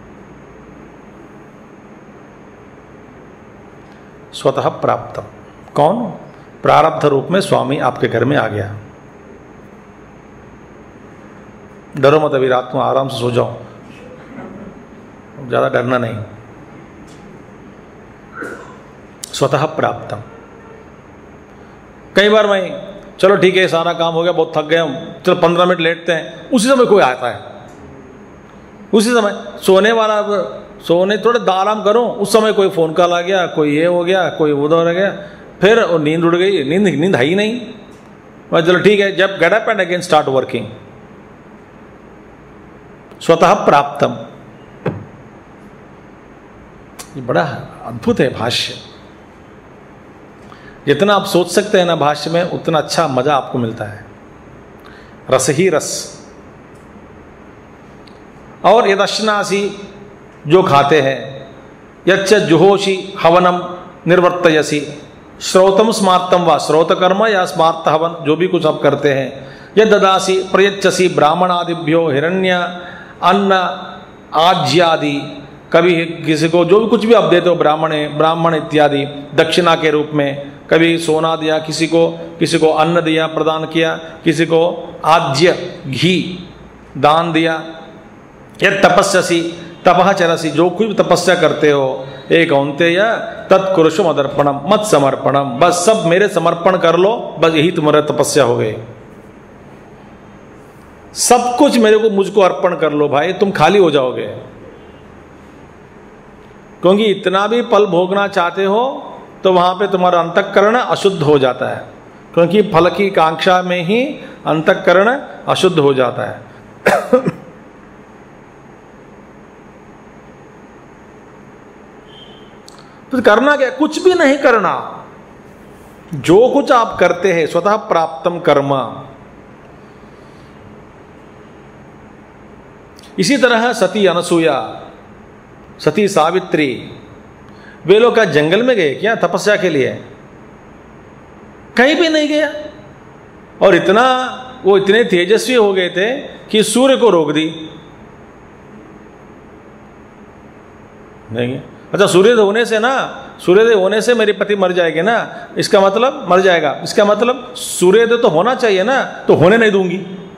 स्वतः प्राप्त। कौन? प्रारब्ध रूप में स्वामी आपके घर में आ गया। डरो मत, अभी रात में आराम से सो जाओ, ज्यादा डरना नहीं। स्वतः प्राप्त। कई बार मैं, चलो ठीक है सारा काम हो गया, बहुत थक गए हम, चलो 15 मिनट लेटते हैं, उसी समय कोई आता है, उसी समय सोने वाला, सोने थोड़े आराम करो, उस समय कोई फोन कॉल आ गया, कोई ये हो गया, कोई उधर हो गया, फिर नींद उड़ गई, नींद है ही नहीं। मैं चलो ठीक है, जब get up and again start working. स्वतः प्राप्तम। ये बड़ा अद्भुत है भाष्य। जितना आप सोच सकते हैं ना भाष्य में, उतना अच्छा मजा आपको मिलता है। रस ही रस। और यदश्नासी, जो खाते हैं, यच्च जुहोषि हवनम निर्वर्तयसि, श्रौतम स्मार्तम व श्रौत कर्म या स्मार्त हवन, जो भी कुछ आप करते हैं, यद ददासी प्रयच्छसि ब्राह्मणादिभ्यो हिरण्य अन्न आज्यादि, कभी किसी को जो भी कुछ भी आप देते हो ब्राह्मण इत्यादि दक्षिणा के रूप में, कभी सोना दिया किसी को अन्न दिया प्रदान किया, किसी को आज्य घी दान दिया। यद तपस्यसि तपः चरसि, जो कुछ तपस्या करते हो, एक औन्तेय तत्कुरुषु मदर्पणम, मत समर्पणम, बस सब मेरे समर्पण कर लो, बस यही तुम्हारा तपस्या हो गई। सब कुछ मुझको अर्पण कर लो भाई, तुम खाली हो जाओगे। क्योंकि इतना भी फल भोगना चाहते हो तो वहां पे तुम्हारा अंतःकरण अशुद्ध हो जाता है, क्योंकि फल की कांक्षा में ही अंतःकरण अशुद्ध हो जाता है। तो करना क्या? कुछ भी नहीं करना। जो कुछ आप करते हैं स्वतः प्राप्तम कर्म, इसी तरह सती अनसूया, सती सावित्री, वे लोग क्या जंगल में गए क्या तपस्या के लिए? कहीं भी नहीं गया। और वो इतने तेजस्वी हो गए थे कि सूर्य को रोक दी। नहीं, अच्छा सूर्योदय होने से मेरे पति मर जाएंगे ना, इसका मतलब मर जाएगा, इसका मतलब सूर्योदय तो होना चाहिए ना, तो होने नहीं दूंगी।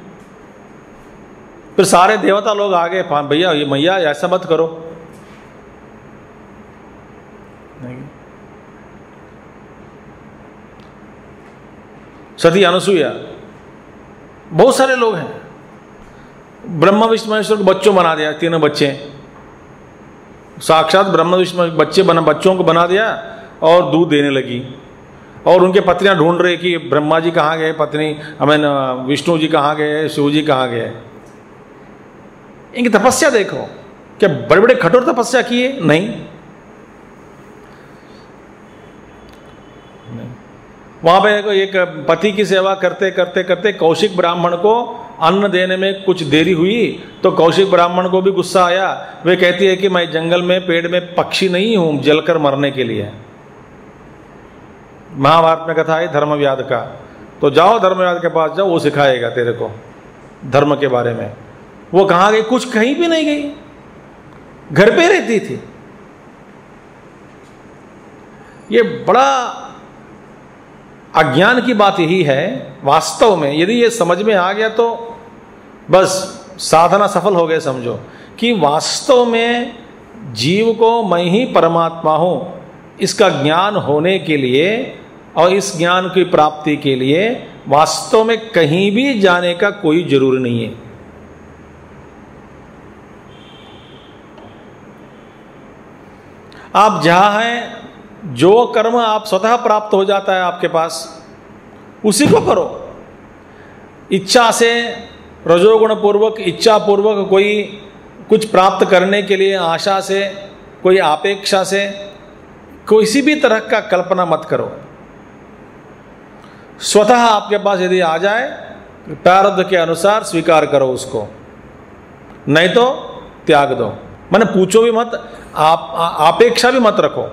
फिर सारे देवता लोग आ गए, भैया ये मैया ऐसा मत करो। नहीं। सती अनसूया, बहुत सारे लोग हैं। ब्रह्मा विष्णु महेश्वर को बच्चों बना दिया, तीनों बच्चे, साक्षात ब्रह्मा विष्णु बच्चों को बना दिया और दूध देने लगी। और उनके पत्नियां ढूंढ रहे कि ब्रह्मा जी कहाँ गए, पत्नी हमें विष्णु जी कहाँ गए, शिव जी कहाँ गए। इनकी तपस्या देखो, क्या बड़े बड़े कठोर तपस्या किए? नहीं। वहां पे एक पति की सेवा करते करते करते कौशिक ब्राह्मण को अन्न देने में कुछ देरी हुई, तो कौशिक ब्राह्मण को भी गुस्सा आया। वे कहती है कि मैं जंगल में पेड़ में पक्षी नहीं हूं जलकर मरने के लिए। महाभारत में कथा है धर्मव्याध का, तो जाओ धर्मव्याध के पास जाओ, वो सिखाएगा तेरे को धर्म के बारे में। वो कहाँ गई? कुछ कहीं भी नहीं गई, घर पे रहती थी। ये बड़ा अज्ञान की बात यही है वास्तव में। यदि ये समझ में आ गया तो बस साधना सफल हो गए समझो, कि वास्तव में जीव को मैं ही परमात्मा हूं, इसका ज्ञान होने के लिए और इस ज्ञान की प्राप्ति के लिए वास्तव में कहीं भी जाने का कोई जरूरी नहीं है। आप जहां हैं, जो कर्म आप स्वतः प्राप्त हो जाता है आपके पास, उसी को करो। इच्छा से, रजोगुण पूर्वक, इच्छा पूर्वक कोई कुछ प्राप्त करने के लिए आशा से, कोई अपेक्षा से, किसी भी तरह का कल्पना मत करो। स्वतः आपके पास यदि आ जाए, प्रारब्ध के अनुसार स्वीकार करो उसको, नहीं तो त्याग दो। माने पूछो भी मत, अपेक्षा भी मत रखो।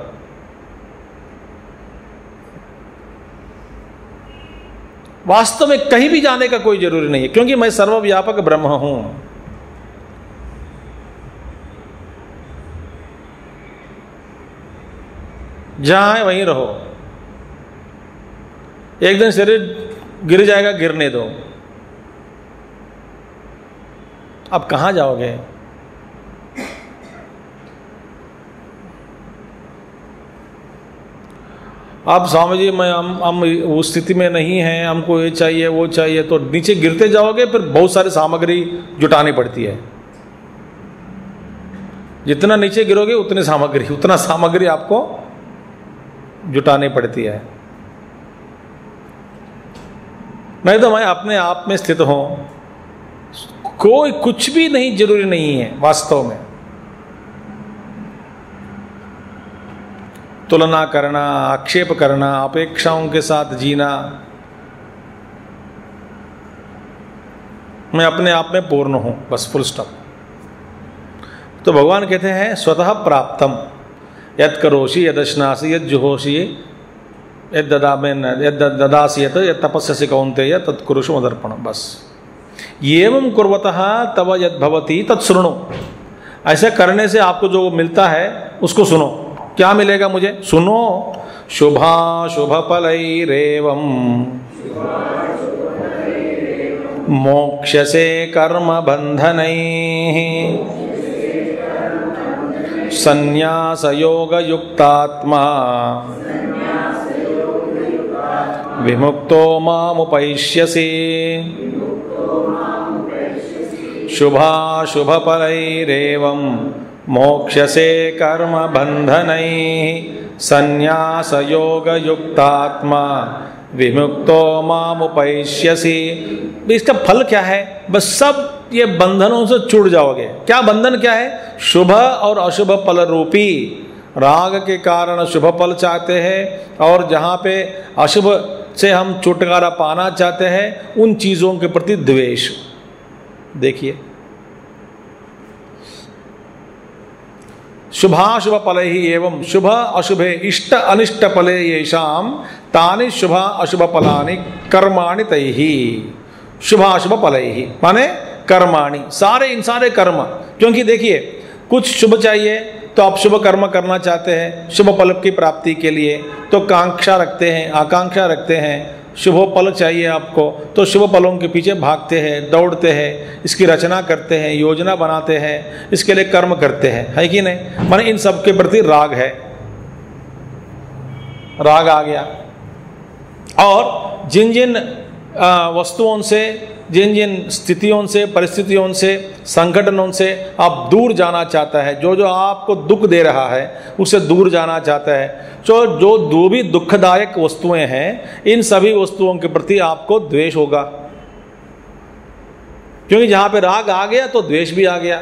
वास्तव में कहीं भी जाने का कोई जरूरी नहीं है, क्योंकि मैं सर्वव्यापक ब्रह्म हूं। जहां है वहीं रहो। एक दिन शरीर गिर जाएगा, गिरने दो। अब कहां जाओगे? आप स्वामी जी हम उस स्थिति में नहीं हैं, हमको ये चाहिए वो चाहिए, तो नीचे गिरते जाओगे, फिर बहुत सारी सामग्री जुटानी पड़ती है। जितना नीचे गिरोगे उतना सामग्री आपको जुटानी पड़ती है। नहीं तो मैं अपने आप में स्थित हूं, कोई कुछ भी नहीं जरूरी नहीं है वास्तव में। तुलना करना, आक्षेप करना, अपेक्षाओं के साथ जीना, मैं अपने आप में पूर्ण हूं, बस फुल स्टॉप। तो भगवान कहते हैं स्वतः प्राप्तम यत् करोषि यदश्नासि यज्जुहोषि यद्ददासि यत् यत्तपस्यसि कौन्तेय तत्कुरुषु मदर्पणम्। बस एवं कुर्वतः तव यद्भवति तत्शृणु। ऐसा करने से आपको जो मिलता है उसको सुनो। क्या मिलेगा मुझे? सुनो। शुभाशुभ फलैरेवं मोक्ष्यसे कर्म बंधनैः संन्यास योग युक्तात्मा विमुक्तो मामुपैष्यसि। शुभाशुभ फलैरेवं मोक्ष्यसे कर्म बंधनैः संन्यास योग युक्तात्मा विमुक्तो मामुपैष्यसि। इसका फल क्या है? बस सब ये बंधनों से छूट जाओगे। क्या बंधन क्या है? शुभ और अशुभ फल रूपी। राग के कारण शुभ फल चाहते हैं, और जहाँ पे अशुभ से हम छुटकारा पाना चाहते हैं, उन चीज़ों के प्रति द्वेष। देखिए शुभाशुभ फल ही एवं शुभ अशुभे इष्ट अनिष्ट फले येषाम तानि शुभ अशुभ फलानि कर्माणि तैहि। शुभाशुभ फल ही माने कर्माणि, सारे इन सारे कर्म। क्योंकि देखिए कुछ शुभ चाहिए तो आप शुभ कर्म करना चाहते हैं शुभ फल की प्राप्ति के लिए, तो कांक्षा रखते हैं, आकांक्षा रखते हैं। शुभ फल चाहिए आपको तो शुभ फलों के पीछे भागते हैं, दौड़ते हैं, इसकी रचना करते हैं, योजना बनाते हैं, इसके लिए कर्म करते हैं, है कि नहीं? माने इन सब के प्रति राग है, राग आ गया। और जिन जिन वस्तुओं से, जिन जिन स्थितियों से, परिस्थितियों से, संगठनों से आप दूर जाना चाहता है, जो जो आपको दुख दे रहा है उससे दूर जाना चाहता है, जो भी दुखदायक वस्तुएं हैं, इन सभी वस्तुओं के प्रति आपको द्वेष होगा। क्योंकि जहां पे राग आ गया तो द्वेष भी आ गया।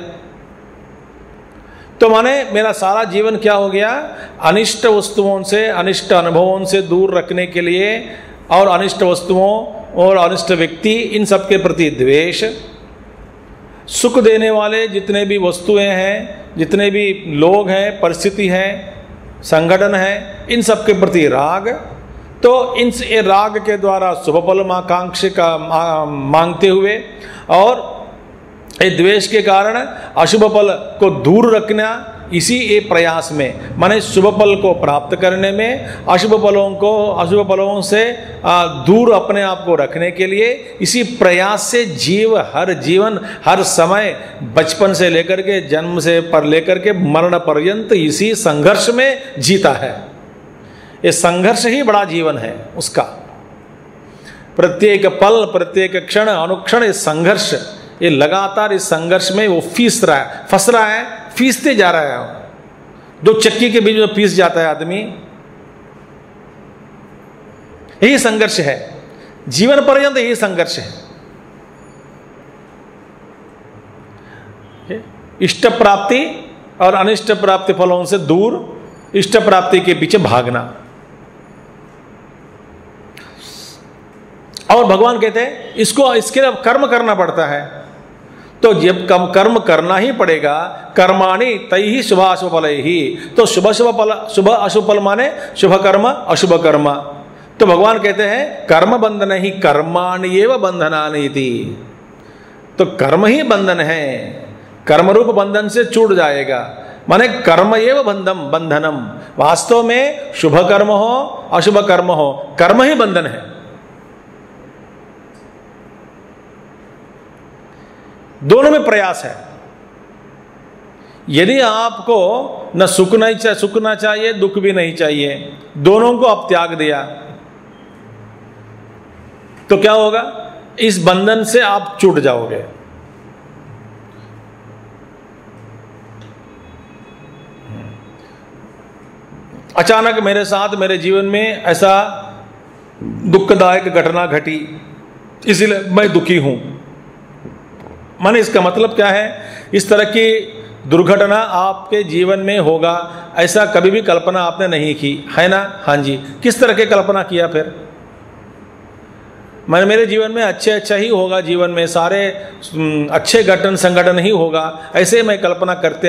तो माने मेरा सारा जीवन क्या हो गया? अनिष्ट वस्तुओं से, अनिष्ट अनुभवों से दूर रखने के लिए, और अनिष्ट वस्तुओं और अनिष्ट व्यक्ति, इन सब के प्रति द्वेष। सुख देने वाले जितने भी वस्तुएं हैं, जितने भी लोग हैं, परिस्थिति है, संगठन है, इन सब के प्रति राग। तो इन राग के द्वारा शुभ फल आकांक्षा का मांगते हुए, और द्वेष के कारण अशुभ फल को दूर रखना, इसी एक प्रयास में, माने शुभ फल को प्राप्त करने में अशुभ फलों से दूर अपने आप को रखने के लिए, इसी प्रयास से जीवन हर समय, बचपन से लेकर के जन्म से पर लेकर के मरण पर्यंत इसी संघर्ष में जीता है। ये संघर्ष ही बड़ा जीवन है उसका। प्रत्येक पल, प्रत्येक क्षण, अनुक्षण ये संघर्ष, ये लगातार इस संघर्ष में वो फंस रहा है, फीसते जा रहा है। दो चक्की के बीच में फीस जाता है आदमी, यही संघर्ष है, जीवन पर्यंत यही संघर्ष है। इष्ट प्राप्ति और अनिष्ट प्राप्ति फलों से दूर, इष्ट प्राप्ति के पीछे भागना। और भगवान कहते हैं इसके लिए कर्म करना पड़ता है। तो जब कर्म करना ही पड़ेगा, कर्माणि तैहि शुभाशुभ फल ही, तो शुभ अशुभ फल माने शुभ कर्म अशुभ कर्म। तो भगवान कहते हैं कर्म बंधन ही कर्माणि एव बंधनानि इति। तो कर्म ही बंधन है, कर्म रूप बंधन से छूट जाएगा। माने कर्म एव बंधनम, वास्तव में शुभ कर्म हो अशुभ कर्म हो, कर्म ही बंधन है। दोनों में प्रयास है। यदि आपको न सुखना चाहिए, दुख भी नहीं चाहिए, दोनों को आप त्याग दिया, तो क्या होगा? इस बंधन से आप छूट जाओगे। अचानक मेरे साथ, मेरे जीवन में ऐसा दुखदायक घटना घटी, इसलिए मैं दुखी हूं। माने इसका मतलब क्या है? इस तरह की दुर्घटना आपके जीवन में होगा, ऐसा कभी भी कल्पना आपने नहीं की, है ना? हाँ जी। किस तरह की कल्पना किया फिर? मैंने मेरे जीवन में अच्छा ही होगा, जीवन में सारे अच्छे संगठन ही होगा, ऐसे मैं कल्पना करते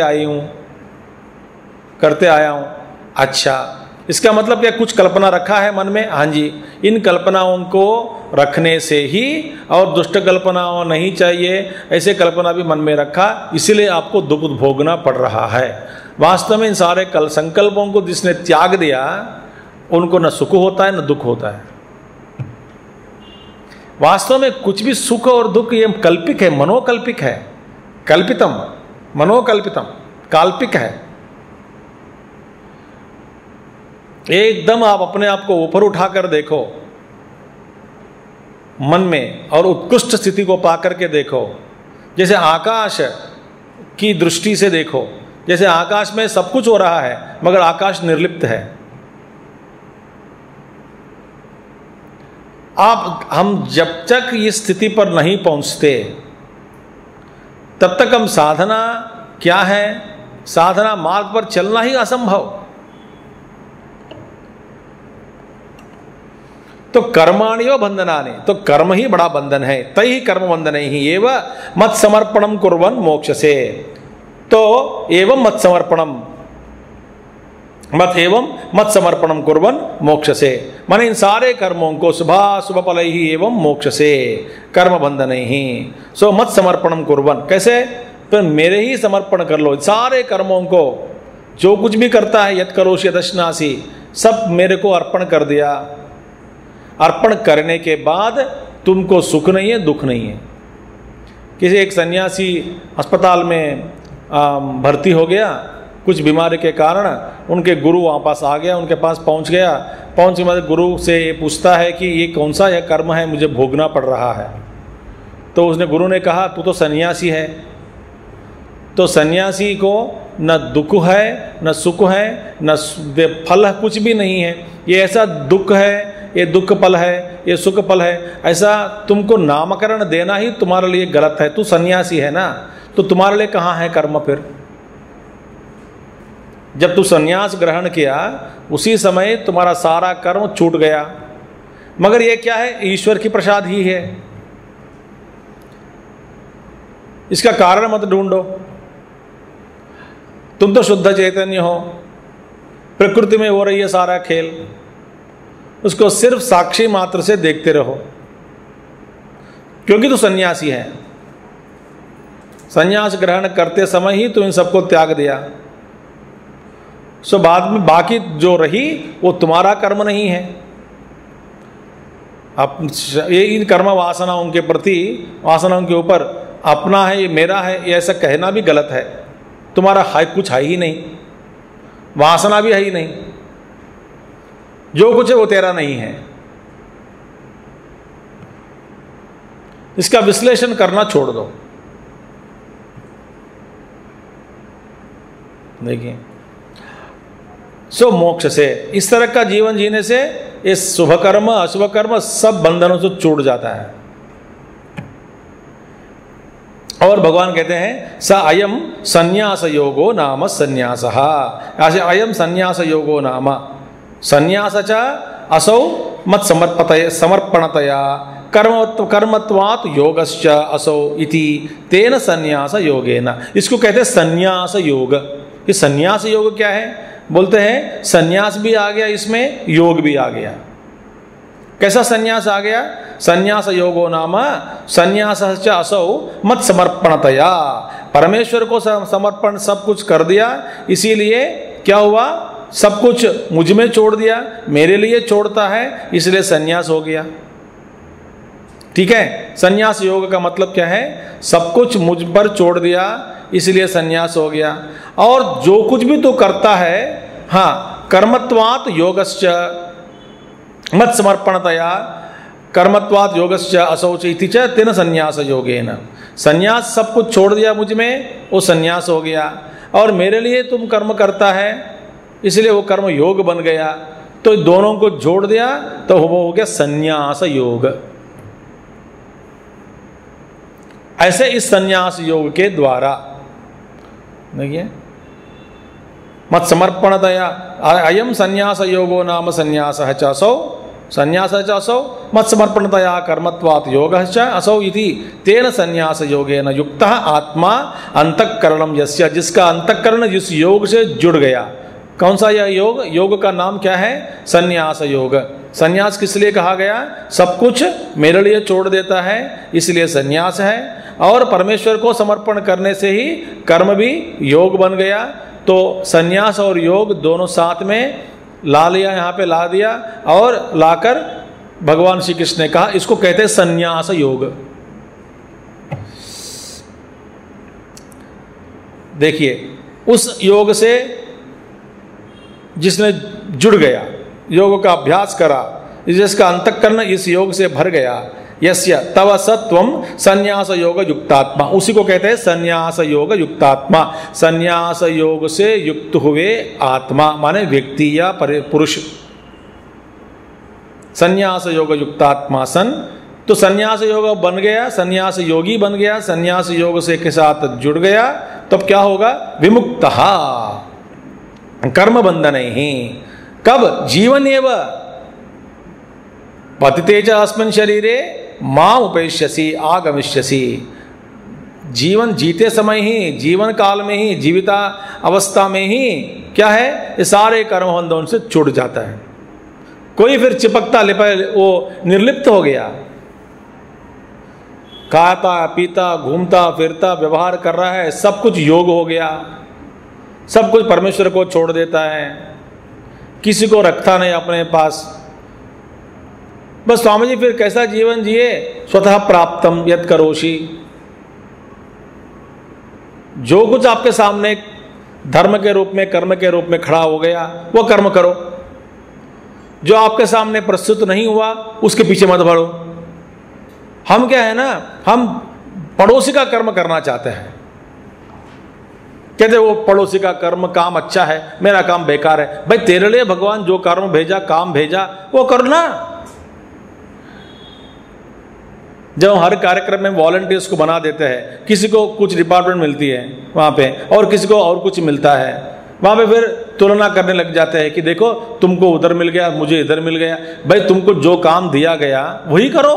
आया हूँ। अच्छा, इसका मतलब क्या कुछ कल्पना रखा है मन में? हाँ जी। इन कल्पनाओं को रखने से ही, और दुष्ट कल्पनाओं नहीं चाहिए, ऐसे कल्पना भी मन में रखा, इसीलिए आपको दुख भोगना पड़ रहा है। वास्तव में इन सारे संकल्पों को जिसने त्याग दिया, उनको न सुख होता है न दुख होता है। वास्तव में कुछ भी सुख और दुख ये कल्पिक है, मनोकल्पिक है, कल्पितम, मनोकल्पितम, काल्पिक है। एकदम आप अपने आप को ऊपर उठाकर देखो मन में, और उत्कृष्ट स्थिति को पाकर के देखो। जैसे आकाश की दृष्टि से देखो, जैसे आकाश में सब कुछ हो रहा है मगर आकाश निर्लिप्त है। हम जब तक इस स्थिति पर नहीं पहुंचते तब तक हम साधना क्या है, साधना मार्ग पर चलना ही असंभव। तो कर्माणियो बंधनानि, तो कर्म ही बड़ा बंधन है। तैहि कर्म बंधन ही एवं मत समर्पणम कुर्वन् मोक्षसे। तो एवं मत समर्पणम, मत एवं मत समर्पणम कुर्बन मोक्ष से, माने इन सारे कर्मों को शुभ फल ही एवं मोक्ष से कर्म बंधन ही। सो मत समर्पणम कुर्बन, कैसे? तो मेरे ही समर्पण कर लो सारे कर्मों को, जो कुछ भी करता है यत करोषि यदश्नासी, सब मेरे को अर्पण कर दिया। अर्पण करने के बाद तुमको सुख नहीं है, दुख नहीं है। किसी एक सन्यासी अस्पताल में भर्ती हो गया, कुछ बीमारी के कारण उनके गुरु वहाँ पास आ गया, उनके पास पहुँच गया। पहुँच के बाद गुरु से ये पूछता है कि ये कौन सा यह कर्म है मुझे भोगना पड़ रहा है। तो उसने गुरु ने कहा तू तो सन्यासी है, तो सन्यासी को न दुख है न सुख है न फल, कुछ भी नहीं है। ये ऐसा दुख है, ये दुख फल है, ये सुख फल है, ऐसा तुमको नामकरण देना ही तुम्हारे लिए गलत है। तू सन्यासी है ना, तो तुम्हारे लिए कहाँ है कर्म फिर? जब तू सन्यास ग्रहण किया उसी समय तुम्हारा सारा कर्म छूट गया। मगर ये क्या है? ईश्वर की प्रसाद ही है। इसका कारण मत ढूंढो। तुम तो शुद्ध चैतन्य हो, प्रकृति में हो रही है सारा खेल, उसको सिर्फ साक्षी मात्र से देखते रहो, क्योंकि तू सन्यासी है। सन्यास ग्रहण करते समय ही तू इन सबको त्याग दिया। सो बाद में बाकी जो रही वो तुम्हारा कर्म नहीं है। अब ये इन कर्म वासनाओं के प्रति, वासनाओं के ऊपर अपना है, ये मेरा है, ये ऐसा कहना भी गलत है। तुम्हारा है कुछ है ही नहीं, वासना भी है ही नहीं, जो कुछ है वो तेरा नहीं है। इसका विश्लेषण करना छोड़ दो। देखिए, सो मोक्ष से, इस तरह का जीवन जीने से ये शुभ कर्म अशुभ कर्म सब बंधनों से छूट जाता है। और भगवान कहते हैं स अयम संन्यास योगो नाम संन्यासः, ऐसे अयम संन्यास योगो नाम संन्यास च असौ मत समर्पणतया कर्मत्वात् योगश्च असौ इति तेन संन्यास योगेन। इसको कहते हैं संन्यास योग। ये संन्यास योग क्या है? बोलते हैं संन्यास भी आ गया इसमें, योग भी आ गया। कैसा संन्यास आ गया? संन्यास योगो नाम संन्यासश्च असौ मत समर्पणतया, परमेश्वर को समर्पण सब कुछ कर दिया, इसीलिए क्या हुआ? सब कुछ मुझ में छोड़ दिया, मेरे लिए छोड़ता है, इसलिए संन्यास हो गया। ठीक है, संन्यास योग का मतलब क्या है? सब कुछ मुझ पर छोड़ दिया, इसलिए संन्यास हो गया। और जो कुछ भी तू करता है, हाँ, कर्मत्वात् योगश्च मत समर्पणतया कर्मत्वात् योगश्च असौ च इति च तेन संन्यास योगेन। संन्यास सब कुछ छोड़ दिया मुझ में, वो संन्यास हो गया। और मेरे लिए तुम कर्म करता है, इसलिए वो कर्म योग बन गया। तो दोनों को जोड़ दिया तो वो हो गया संन्यास योग। ऐसे इस संन्यास योग के द्वारा देखिए, मत समर्पणतया अयम संन्यास योगो नाम संन्यासः च असौ, संन्यासः च असौ मत समर्पणतया कर्मत्वात् योगः च असौ इति तेन संन्यास योगेन युक्तः आत्मा अंतःकरणम यस्य, जिसका अंतःकरण जिस योग से जुड़ गया। कौन सा यह योग? योग का नाम क्या है? संन्यास योग। संन्यास किस लिए कहा गया? सब कुछ मेरे लिए छोड़ देता है, इसलिए संन्यास है। और परमेश्वर को समर्पण करने से ही कर्म भी योग बन गया। तो संन्यास और योग दोनों साथ में ला लिया, यहाँ पे ला दिया, और लाकर भगवान श्री कृष्ण ने कहा इसको कहते हैं संन्यास योग। देखिए, उस योग से जिसने जुड़ गया, योग का अभ्यास करा, जिसका अंतःकरण इस योग से भर गया, यस्य तव सत्वम संन्यास योग युक्तात्मा, उसी को कहते हैं संन्यास योग युक्तात्मा। संन्यास योग से युक्त हुए आत्मा माने व्यक्ति या पुरुष। संन्यास योग युक्तात्मा सन, तो संन्यास योग बन गया, संन्यास योगी बन गया, संन्यास योग से के साथ जुड़ गया, तब क्या होगा? विमुक्तः कर्म बंधन ही। कब? जीवन एव पतिते च अस्मिन् शरीरे माम उपैष्यसि आगमिष्यसि। जीवन जीते समय ही, जीवन काल में ही, जीविता अवस्था में ही क्या है, ये सारे कर्म बंधन से छूट जाता है। कोई फिर चिपकता वो निर्लिप्त हो गया, खाता पीता घूमता फिरता व्यवहार कर रहा है, सब कुछ योग हो गया, सब कुछ परमेश्वर को छोड़ देता है, किसी को रखता नहीं अपने पास। बस स्वामी जी फिर कैसा जीवन जिए, स्वतः प्राप्तम यत् करोषि, जो कुछ आपके सामने धर्म के रूप में, कर्म के रूप में खड़ा हो गया वो कर्म करो, जो आपके सामने प्रस्तुत नहीं हुआ उसके पीछे मत बढ़ो। हम क्या है ना, हम पड़ोसी का कर्म करना चाहते हैं, कहते वो पड़ोसी का कर्म काम अच्छा है, मेरा काम बेकार है। भाई तेरे लिए भगवान जो कर्म भेजा, काम भेजा, वो करना। जब हर कार्यक्रम में वॉलंटियर्स को बना देते हैं, किसी को कुछ डिपार्टमेंट मिलती है वहाँ पे और किसी को और कुछ मिलता है, वहाँ पे फिर तुलना करने लग जाते हैं कि देखो तुमको उधर मिल गया, मुझे इधर मिल गया। भाई तुमको जो काम दिया गया वही करो।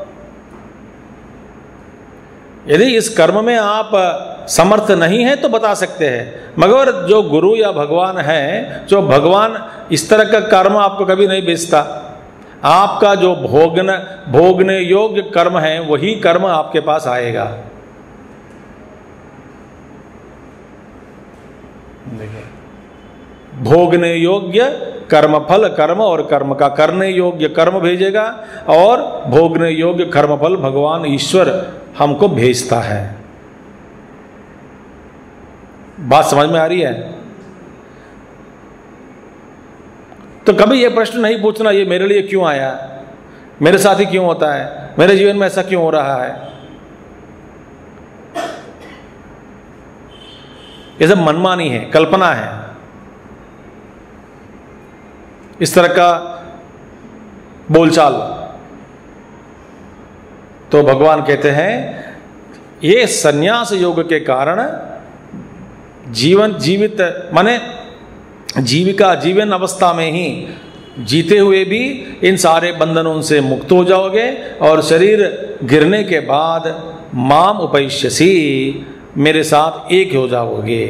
यदि इस कर्म में आप समर्थ नहीं है तो बता सकते हैं, मगर जो गुरु या भगवान है, जो भगवान इस तरह का कर्म आपको कभी नहीं भेजता। आपका जो भोगने योग्य कर्म है वही कर्म आपके पास आएगा। भोगने योग्य कर्म फल, कर्म और कर्म का करने योग्य कर्म भेजेगा और भोगने योग्य कर्म फल भगवान ईश्वर हमको भेजता है। बात समझ में आ रही है? तो कभी यह प्रश्न नहीं पूछना ये मेरे लिए क्यों आया, मेरे साथ ही क्यों होता है, मेरे जीवन में ऐसा क्यों हो रहा है। ये सब मनमानी है, कल्पना है। इस तरह का बोलचाल। तो भगवान कहते हैं ये संन्यास योग के कारण जीवित माने जीवन अवस्था में ही जीते हुए भी इन सारे बंधनों से मुक्त हो जाओगे और शरीर गिरने के बाद माम उपैष्यसि, मेरे साथ एक हो जाओगे।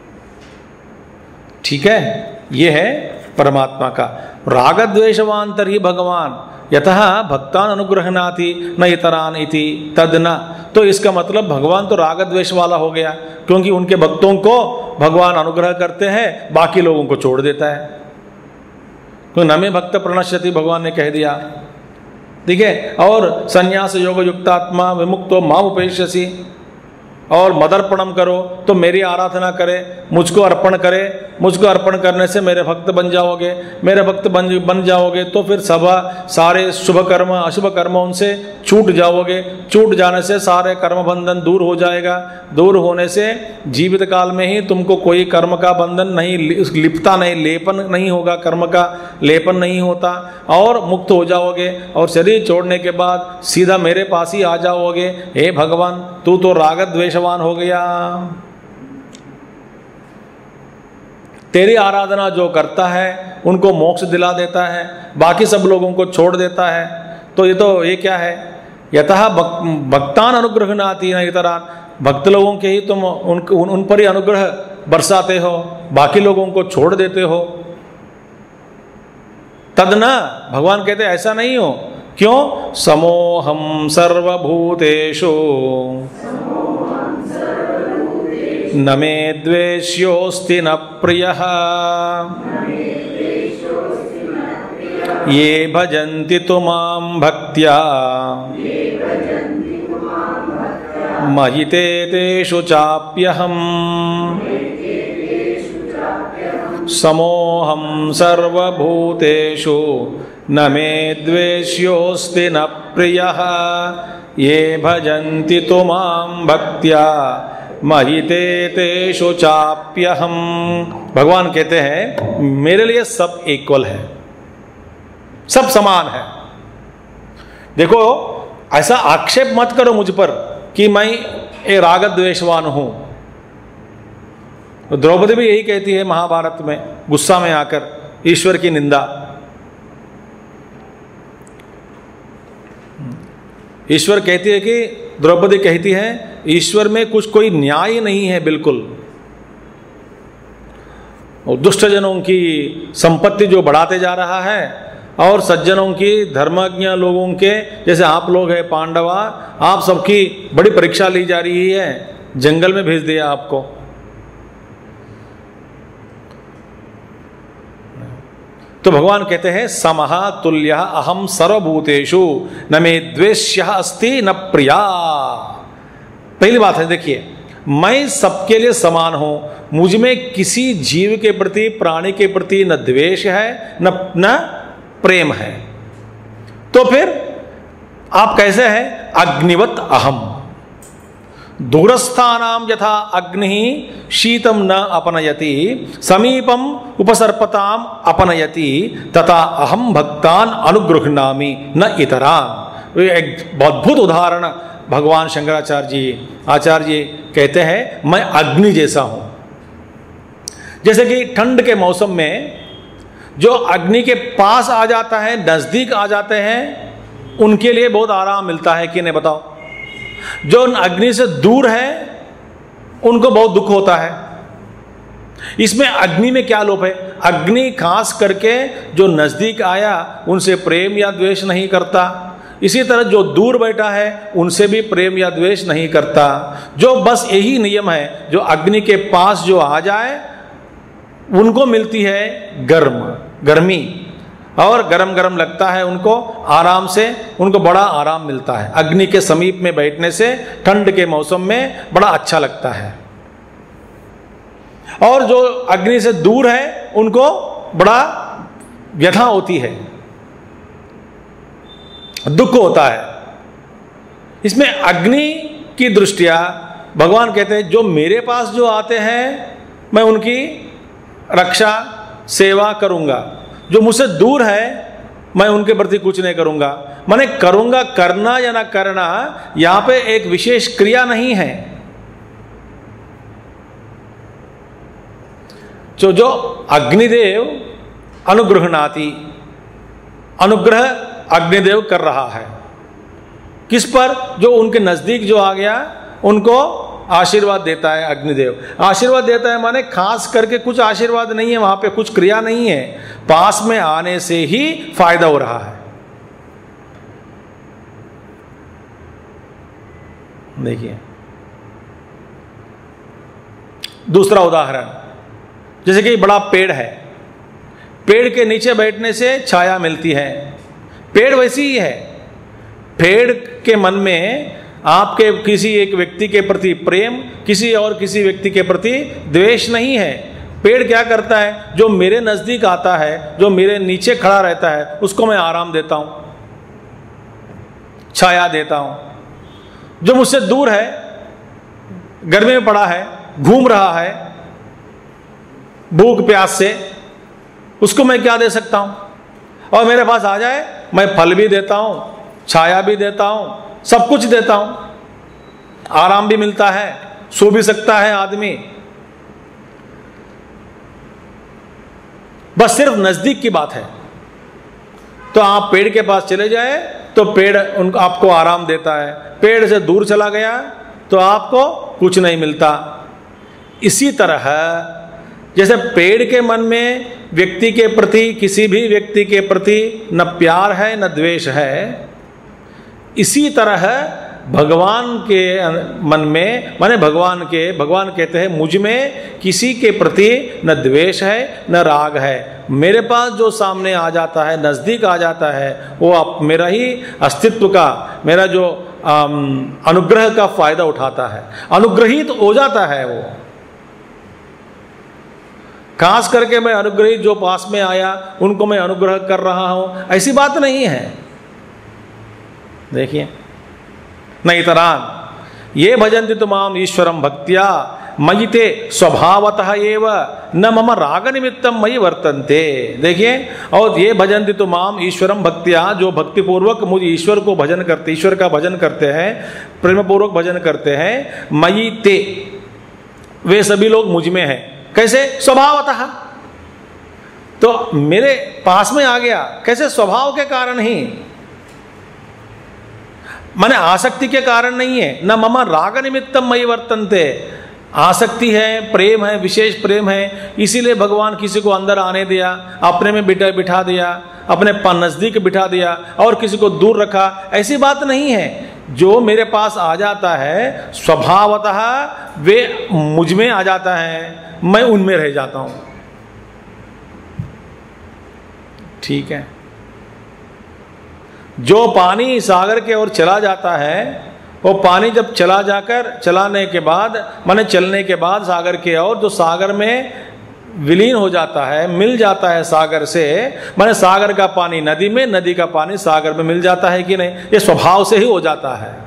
ठीक है, ये है परमात्मा का। राग द्वेषवान तर्हि भगवान यतः भक्तान अनुग्रहणाति न इतरान इति तद न। तो इसका मतलब भगवान तो राग द्वेष वाला हो गया, क्योंकि उनके भक्तों को भगवान अनुग्रह करते हैं, बाकी लोगों को छोड़ देता है। तो न मे भक्त प्रणश्यति भगवान ने कह दिया। ठीक है, और संन्यास योग युक्तात्मा विमुक्तो माम उपैष्यसि, और मदर्पणम करो तो मेरी आराधना करे, मुझको अर्पण करे, मुझको अर्पण करने से मेरे भक्त बन जाओगे। मेरे भक्त बन जाओगे तो फिर सारे शुभ कर्म अशुभ कर्म उनसे छूट जाओगे। छूट जाने से सारे कर्म बंधन दूर हो जाएगा। दूर होने से जीवित काल में ही तुमको कोई कर्म का बंधन नहीं लिपता, नहीं लेपन नहीं होगा, कर्म का लेपन नहीं होता और मुक्त हो जाओगे। और शरीर छोड़ने के बाद सीधा मेरे पास ही आ जाओगे। हे भगवान, तू तो राग द्वेषवान हो गया। तेरी आराधना जो करता है उनको मोक्ष दिला देता है, बाकी सब लोगों को छोड़ देता है। तो ये क्या है? यतः भक्तान अनुग्रहणाति न इतरान, भक्त लोगों के ही तुम उन पर ही अनुग्रह बरसाते हो, बाकी लोगों को छोड़ देते हो। तद न, भगवान कहते ऐसा नहीं हो। क्यों? समोहम सर्वभूतेषु न मे द्वेष्योस्ति न प्रियः ये भजन्ति तु मां भक्त्या मयि ते तेषु चाप्यहम्। समोहं सर्वभूतेषु न मे द्वेष्योस्ति न प्रियः ये भजन्ति तु मां भक्त्या मयि ते तेषु चाप्यहम्। भगवान कहते हैं मेरे लिए सब इक्वल है, सब समान है। देखो, ऐसा आक्षेप मत करो मुझ पर कि मैं एक राग द्वेषवान हूं। तो द्रौपदी भी यही कहती है महाभारत में, गुस्सा में आकर ईश्वर की निंदा। ईश्वर कहती है कि द्रौपदी कहती है ईश्वर में कुछ कोई न्याय नहीं है बिल्कुल। दुष्टजनों की संपत्ति जो बढ़ाते जा रहा है और सज्जनों की, धर्मज्ञ लोगों के जैसे आप लोग हैं पांडवा, आप सबकी बड़ी परीक्षा ली जा रही है, जंगल में भेज दिया आपको। तो भगवान कहते हैं समः तुल्यः अहम सर्वभूतेषु न मे द्वेष्यः अस्ति न प्रिया। पहली बात है, देखिए, मैं सबके लिए समान हूं, मुझ में किसी जीव के प्रति, प्राणी के प्रति न द्वेष है न प्रेम है। तो फिर आप कैसे हैं? अग्निवत अहम, दूरस्थानाम यथा अग्नि शीतम न अपनयति समीपम उपसर्पताम अपनयति तथा अहम भक्तान अनुगृह्णामि न इतरान। एक अद्भुत उदाहरण भगवान आचार्य जी कहते हैं, मैं अग्नि जैसा हूं। जैसे कि ठंड के मौसम में जो अग्नि के पास आ जाता है, नजदीक आ जाते हैं, उनके लिए बहुत आराम मिलता है कि नहीं बताओ? जो अग्नि से दूर है उनको बहुत दुख होता है। इसमें अग्नि में क्या लोप है? अग्नि खास करके जो नजदीक आया उनसे प्रेम या द्वेष नहीं करता, इसी तरह जो दूर बैठा है उनसे भी प्रेम या द्वेष नहीं करता। जो बस यही नियम है, जो अग्नि के पास जो आ जाए उनको मिलती है गर्मी, और गरम गरम लगता है उनको, आराम से उनको बड़ा आराम मिलता है। अग्नि के समीप में बैठने से ठंड के मौसम में बड़ा अच्छा लगता है। और जो अग्नि से दूर है उनको बड़ा व्यथा होती है, दुख होता है। इसमें अग्नि की दृष्टिया भगवान कहते हैं जो मेरे पास जो आते हैं मैं उनकी रक्षा सेवा करूंगा, जो मुझसे दूर है मैं उनके प्रति कुछ नहीं करूंगा। माने करूंगा, करना या ना करना, यहां पे एक विशेष क्रिया नहीं है। जो अग्निदेव अनुग्रहणाति, अनुग्रह अग्निदेव कर रहा है किस पर? जो उनके नजदीक जो आ गया उनको आशीर्वाद देता है अग्निदेव। आशीर्वाद देता है माने खास करके कुछ आशीर्वाद नहीं है, वहां पे कुछ क्रिया नहीं है, पास में आने से ही फायदा हो रहा है। देखिए दूसरा उदाहरण, जैसे कि बड़ा पेड़ है, पेड़ के नीचे बैठने से छाया मिलती है। पेड़ वैसी ही है। पेड़ के मन में आपके किसी एक व्यक्ति के प्रति प्रेम, किसी व्यक्ति के प्रति द्वेष नहीं है। पेड़ क्या करता है? जो मेरे नजदीक आता है, जो मेरे नीचे खड़ा रहता है, उसको मैं आराम देता हूं, छाया देता हूं। जो मुझसे दूर है, गर्मी में पड़ा है, घूम रहा है भूख प्यास से, उसको मैं क्या दे सकता हूं? और मेरे पास आ जाए, मैं फल भी देता हूं, छाया भी देता हूं, सब कुछ देता हूं, आराम भी मिलता है, सो भी सकता है आदमी। बस सिर्फ नजदीक की बात है। तो आप पेड़ के पास चले जाए तो पेड़ उनको आपको आराम देता है, पेड़ से दूर चला गया तो आपको कुछ नहीं मिलता। इसी तरह जैसे पेड़ के मन में व्यक्ति के प्रति, किसी भी व्यक्ति के प्रति न प्यार है न द्वेष है, इसी तरह भगवान के मन में, माने भगवान कहते हैं मुझ में किसी के प्रति न द्वेष है न राग है। मेरे पास जो सामने आ जाता है, नजदीक आ जाता है, वो आप मेरा ही अस्तित्व का, मेरा जो अनुग्रह का फायदा उठाता है, अनुग्रहित हो जाता है। वो खास करके मैं अनुग्रहित जो पास में आया उनको मैं अनुग्रह कर रहा हूं, ऐसी बात नहीं है। देखिए, नहीं तरान ये भजन्ति तुमाम ईश्वरम भक्त्या मयि ते स्वभावतः एव न मम राग निमित्तम मयि वर्तन्ते। देखिए, और ये भजन्ति तुमाम ईश्वरम भक्त्या, जो भक्ति पूर्वक मुझ ईश्वर को भजन करते, ईश्वर का भजन करते हैं, प्रेम पूर्वक भजन करते हैं, मयि ते, वे सभी लोग मुझ में हैं। कैसे? स्वभावतः। तो मेरे पास में आ गया, कैसे? स्वभाव के कारण ही। माने आसक्ति के कारण नहीं है। न मम राग निमित्तम मयि वर्तन्ते, आसक्ति है, प्रेम है, विशेष प्रेम है, इसीलिए भगवान किसी को अंदर आने दिया, अपने में बिठा दिया, अपने नजदीक बिठा दिया और किसी को दूर रखा, ऐसी बात नहीं है। जो मेरे पास आ जाता है स्वभावतः वे मुझ में आ जाता है, मैं उनमें रह जाता हूं। ठीक है। जो पानी सागर के ओर चला जाता है, वो पानी जब चलाने के बाद माने चलने के बाद सागर के ओर, जो सागर में विलीन हो जाता है, मिल जाता है सागर से, माने सागर का पानी नदी में, नदी का पानी सागर में मिल जाता है कि नहीं? ये स्वभाव से ही हो जाता है।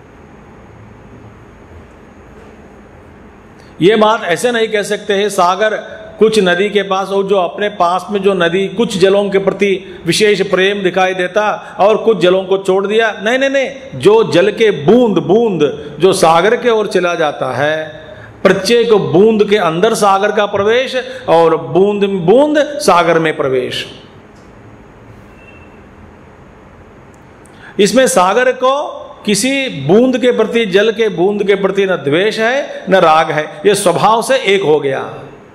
ये बात ऐसे नहीं कह सकते हैं सागर कुछ नदी के पास, और जो अपने पास में जो नदी कुछ जलों के प्रति विशेष प्रेम दिखाई देता और कुछ जलों को छोड़ दिया, नहीं नहीं नहीं, जो जल के बूंद बूंद जो सागर के ओर चला जाता है, प्रत्येक बूंद के अंदर सागर का प्रवेश और बूंद बूंद सागर में प्रवेश। इसमें सागर को किसी बूंद के प्रति, जल के बूंद के प्रति न द्वेष है न राग है, ये स्वभाव से एक हो गया।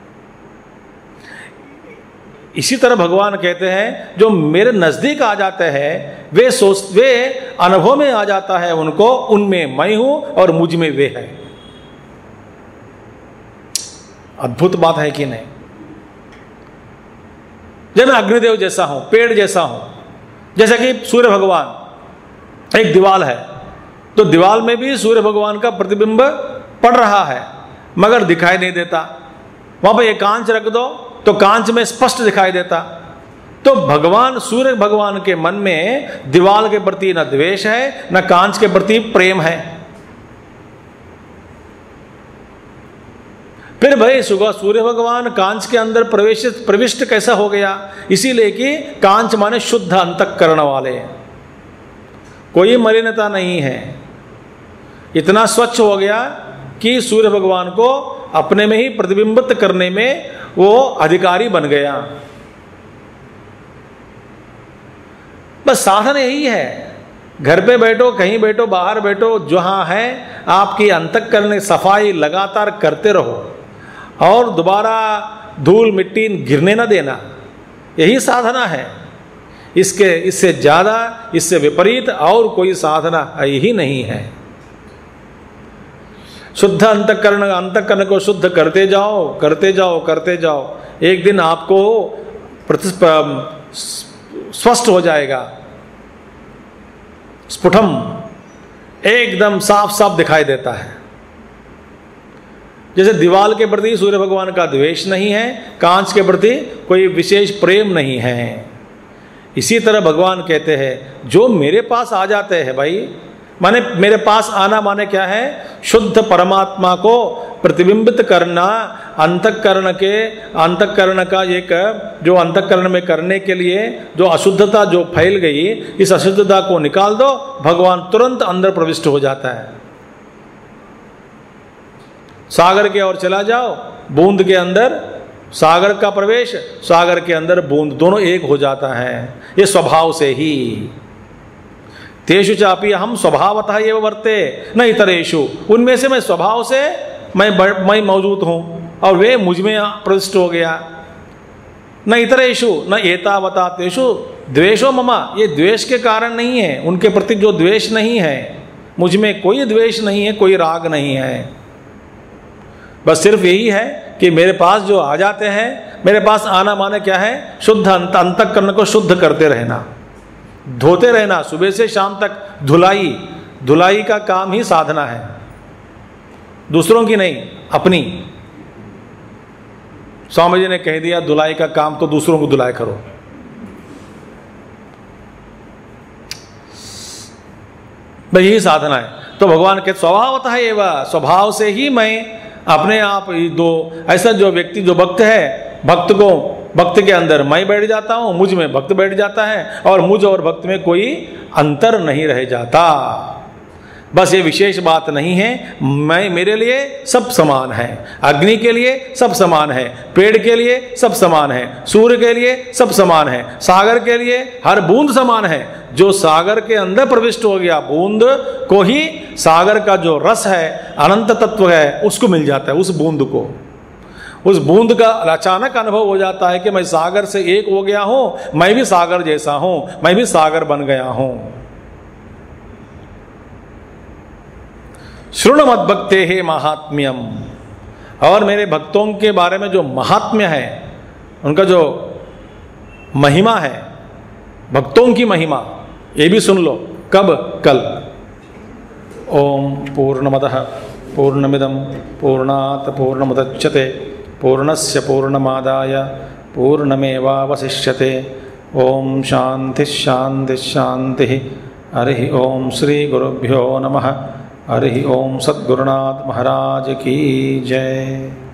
इसी तरह भगवान कहते हैं जो मेरे नजदीक आ जाते हैं वे अनुभव में आ जाता है उनको, उनमें मैं हूं और मुझ में वे है। अद्भुत बात है कि नहीं? जब मैं अग्निदेव जैसा हूं, पेड़ जैसा हूं, जैसा कि सूर्य भगवान एक दीवाल है, तो दीवाल में भी सूर्य भगवान का प्रतिबिंब पड़ रहा है मगर दिखाई नहीं देता। वहां पर एक कांच रख दो तो कांच में स्पष्ट दिखाई देता। तो भगवान, सूर्य भगवान के मन में दीवाल के प्रति न द्वेष है न कांच के प्रति प्रेम है। फिर भाई सूर्य भगवान कांच के अंदर प्रविष्ट कैसा हो गया? इसीलिए कि कांच माने शुद्ध अंतःकरण वाले, कोई मलिनता नहीं है, इतना स्वच्छ हो गया कि सूर्य भगवान को अपने में ही प्रतिबिंबित करने में वो अधिकारी बन गया। बस साधन यही है, घर पे बैठो, कहीं बैठो, बाहर बैठो, जहां है आपकी अंतःकरण सफाई लगातार करते रहो और दोबारा धूल मिट्टी गिरने ना देना, यही साधना है। इससे ज्यादा, इससे विपरीत और कोई साधना ही नहीं है। शुद्ध अंतःकरण को शुद्ध करते जाओ, करते जाओ, करते जाओ, एक दिन आपको स्पष्ट हो जाएगा, स्फुटम, एकदम साफ साफ दिखाई देता है। जैसे दीवाल के प्रति सूर्य भगवान का द्वेष नहीं है, कांच के प्रति कोई विशेष प्रेम नहीं है, इसी तरह भगवान कहते हैं जो मेरे पास आ जाते हैं भाई, माने मेरे पास आना माने क्या है? शुद्ध परमात्मा को प्रतिबिंबित करना। अंतःकरण का एक जो अंतःकरण में करने के लिए जो अशुद्धता जो फैल गई, इस अशुद्धता को निकाल दो, भगवान तुरंत अंदर प्रविष्ट हो जाता है। सागर के ओर चला जाओ, बूंद के अंदर सागर का प्रवेश, सागर के अंदर बूंद, दोनों एक हो जाता है। ये स्वभाव से ही। तेषु चापि हम स्वभावतः एव वर्ते न इतरेषु, उनमें से मैं स्वभाव से मैं मौजूद हूं और वे मुझ में प्रविष्ट हो गया। न इतरेषु न एतावता तेषु द्वेषो मम, ये द्वेष के कारण नहीं है, उनके प्रति जो द्वेष नहीं है, मुझ में कोई द्वेष नहीं है, कोई राग नहीं है। बस सिर्फ यही है कि मेरे पास जो आ जाते हैं, मेरे पास आना माने क्या है? शुद्ध अंतःकरण को शुद्ध करते रहना, धोते रहना, सुबह से शाम तक धुलाई का काम ही साधना है, दूसरों की नहीं, अपनी। स्वामी जी ने कह दिया धुलाई का काम तो दूसरों को धुलाई करो। भाई यही साधना है। तो भगवान के स्वभावतः एवं, स्वभाव से ही मैं अपने आप दो, ऐसा जो व्यक्ति जो भक्त है, भक्त के अंदर मैं बैठ जाता हूं, मुझ में भक्त बैठ जाता है और मुझ और भक्त में कोई अंतर नहीं रह जाता। बस ये विशेष बात नहीं है, मेरे लिए सब समान है। अग्नि के लिए सब समान है, पेड़ के लिए सब समान है, सूर्य के लिए सब समान है, सागर के लिए हर बूंद समान है। जो सागर के अंदर प्रविष्ट हो गया, बूंद को ही सागर का जो रस है, अनंत तत्व है, उसको मिल जाता है। उस बूंद को, उस बूंद का अचानक अनुभव हो जाता है कि मैं सागर से एक हो गया हूं, मैं भी सागर जैसा हूं, मैं भी सागर बन गया हूं। शृणु मद्भक्ते हे महात्म्यम, और मेरे भक्तों के बारे में जो महात्म्य है, उनका जो महिमा है, भक्तों की महिमा, ये भी सुन लो। कब? कल। ओम पूर्णमदः पूर्णमिदं पूर्णात् पूर्णमुदच्यते पूर्णस्य पूर्णमादाय पूर्णमेवावशिष्यते। ओम शांति शांति शांति। हरि ओम श्री गुरुभ्यो नमः। हरि ओम। सद्गुरुनाथ महाराज की जय।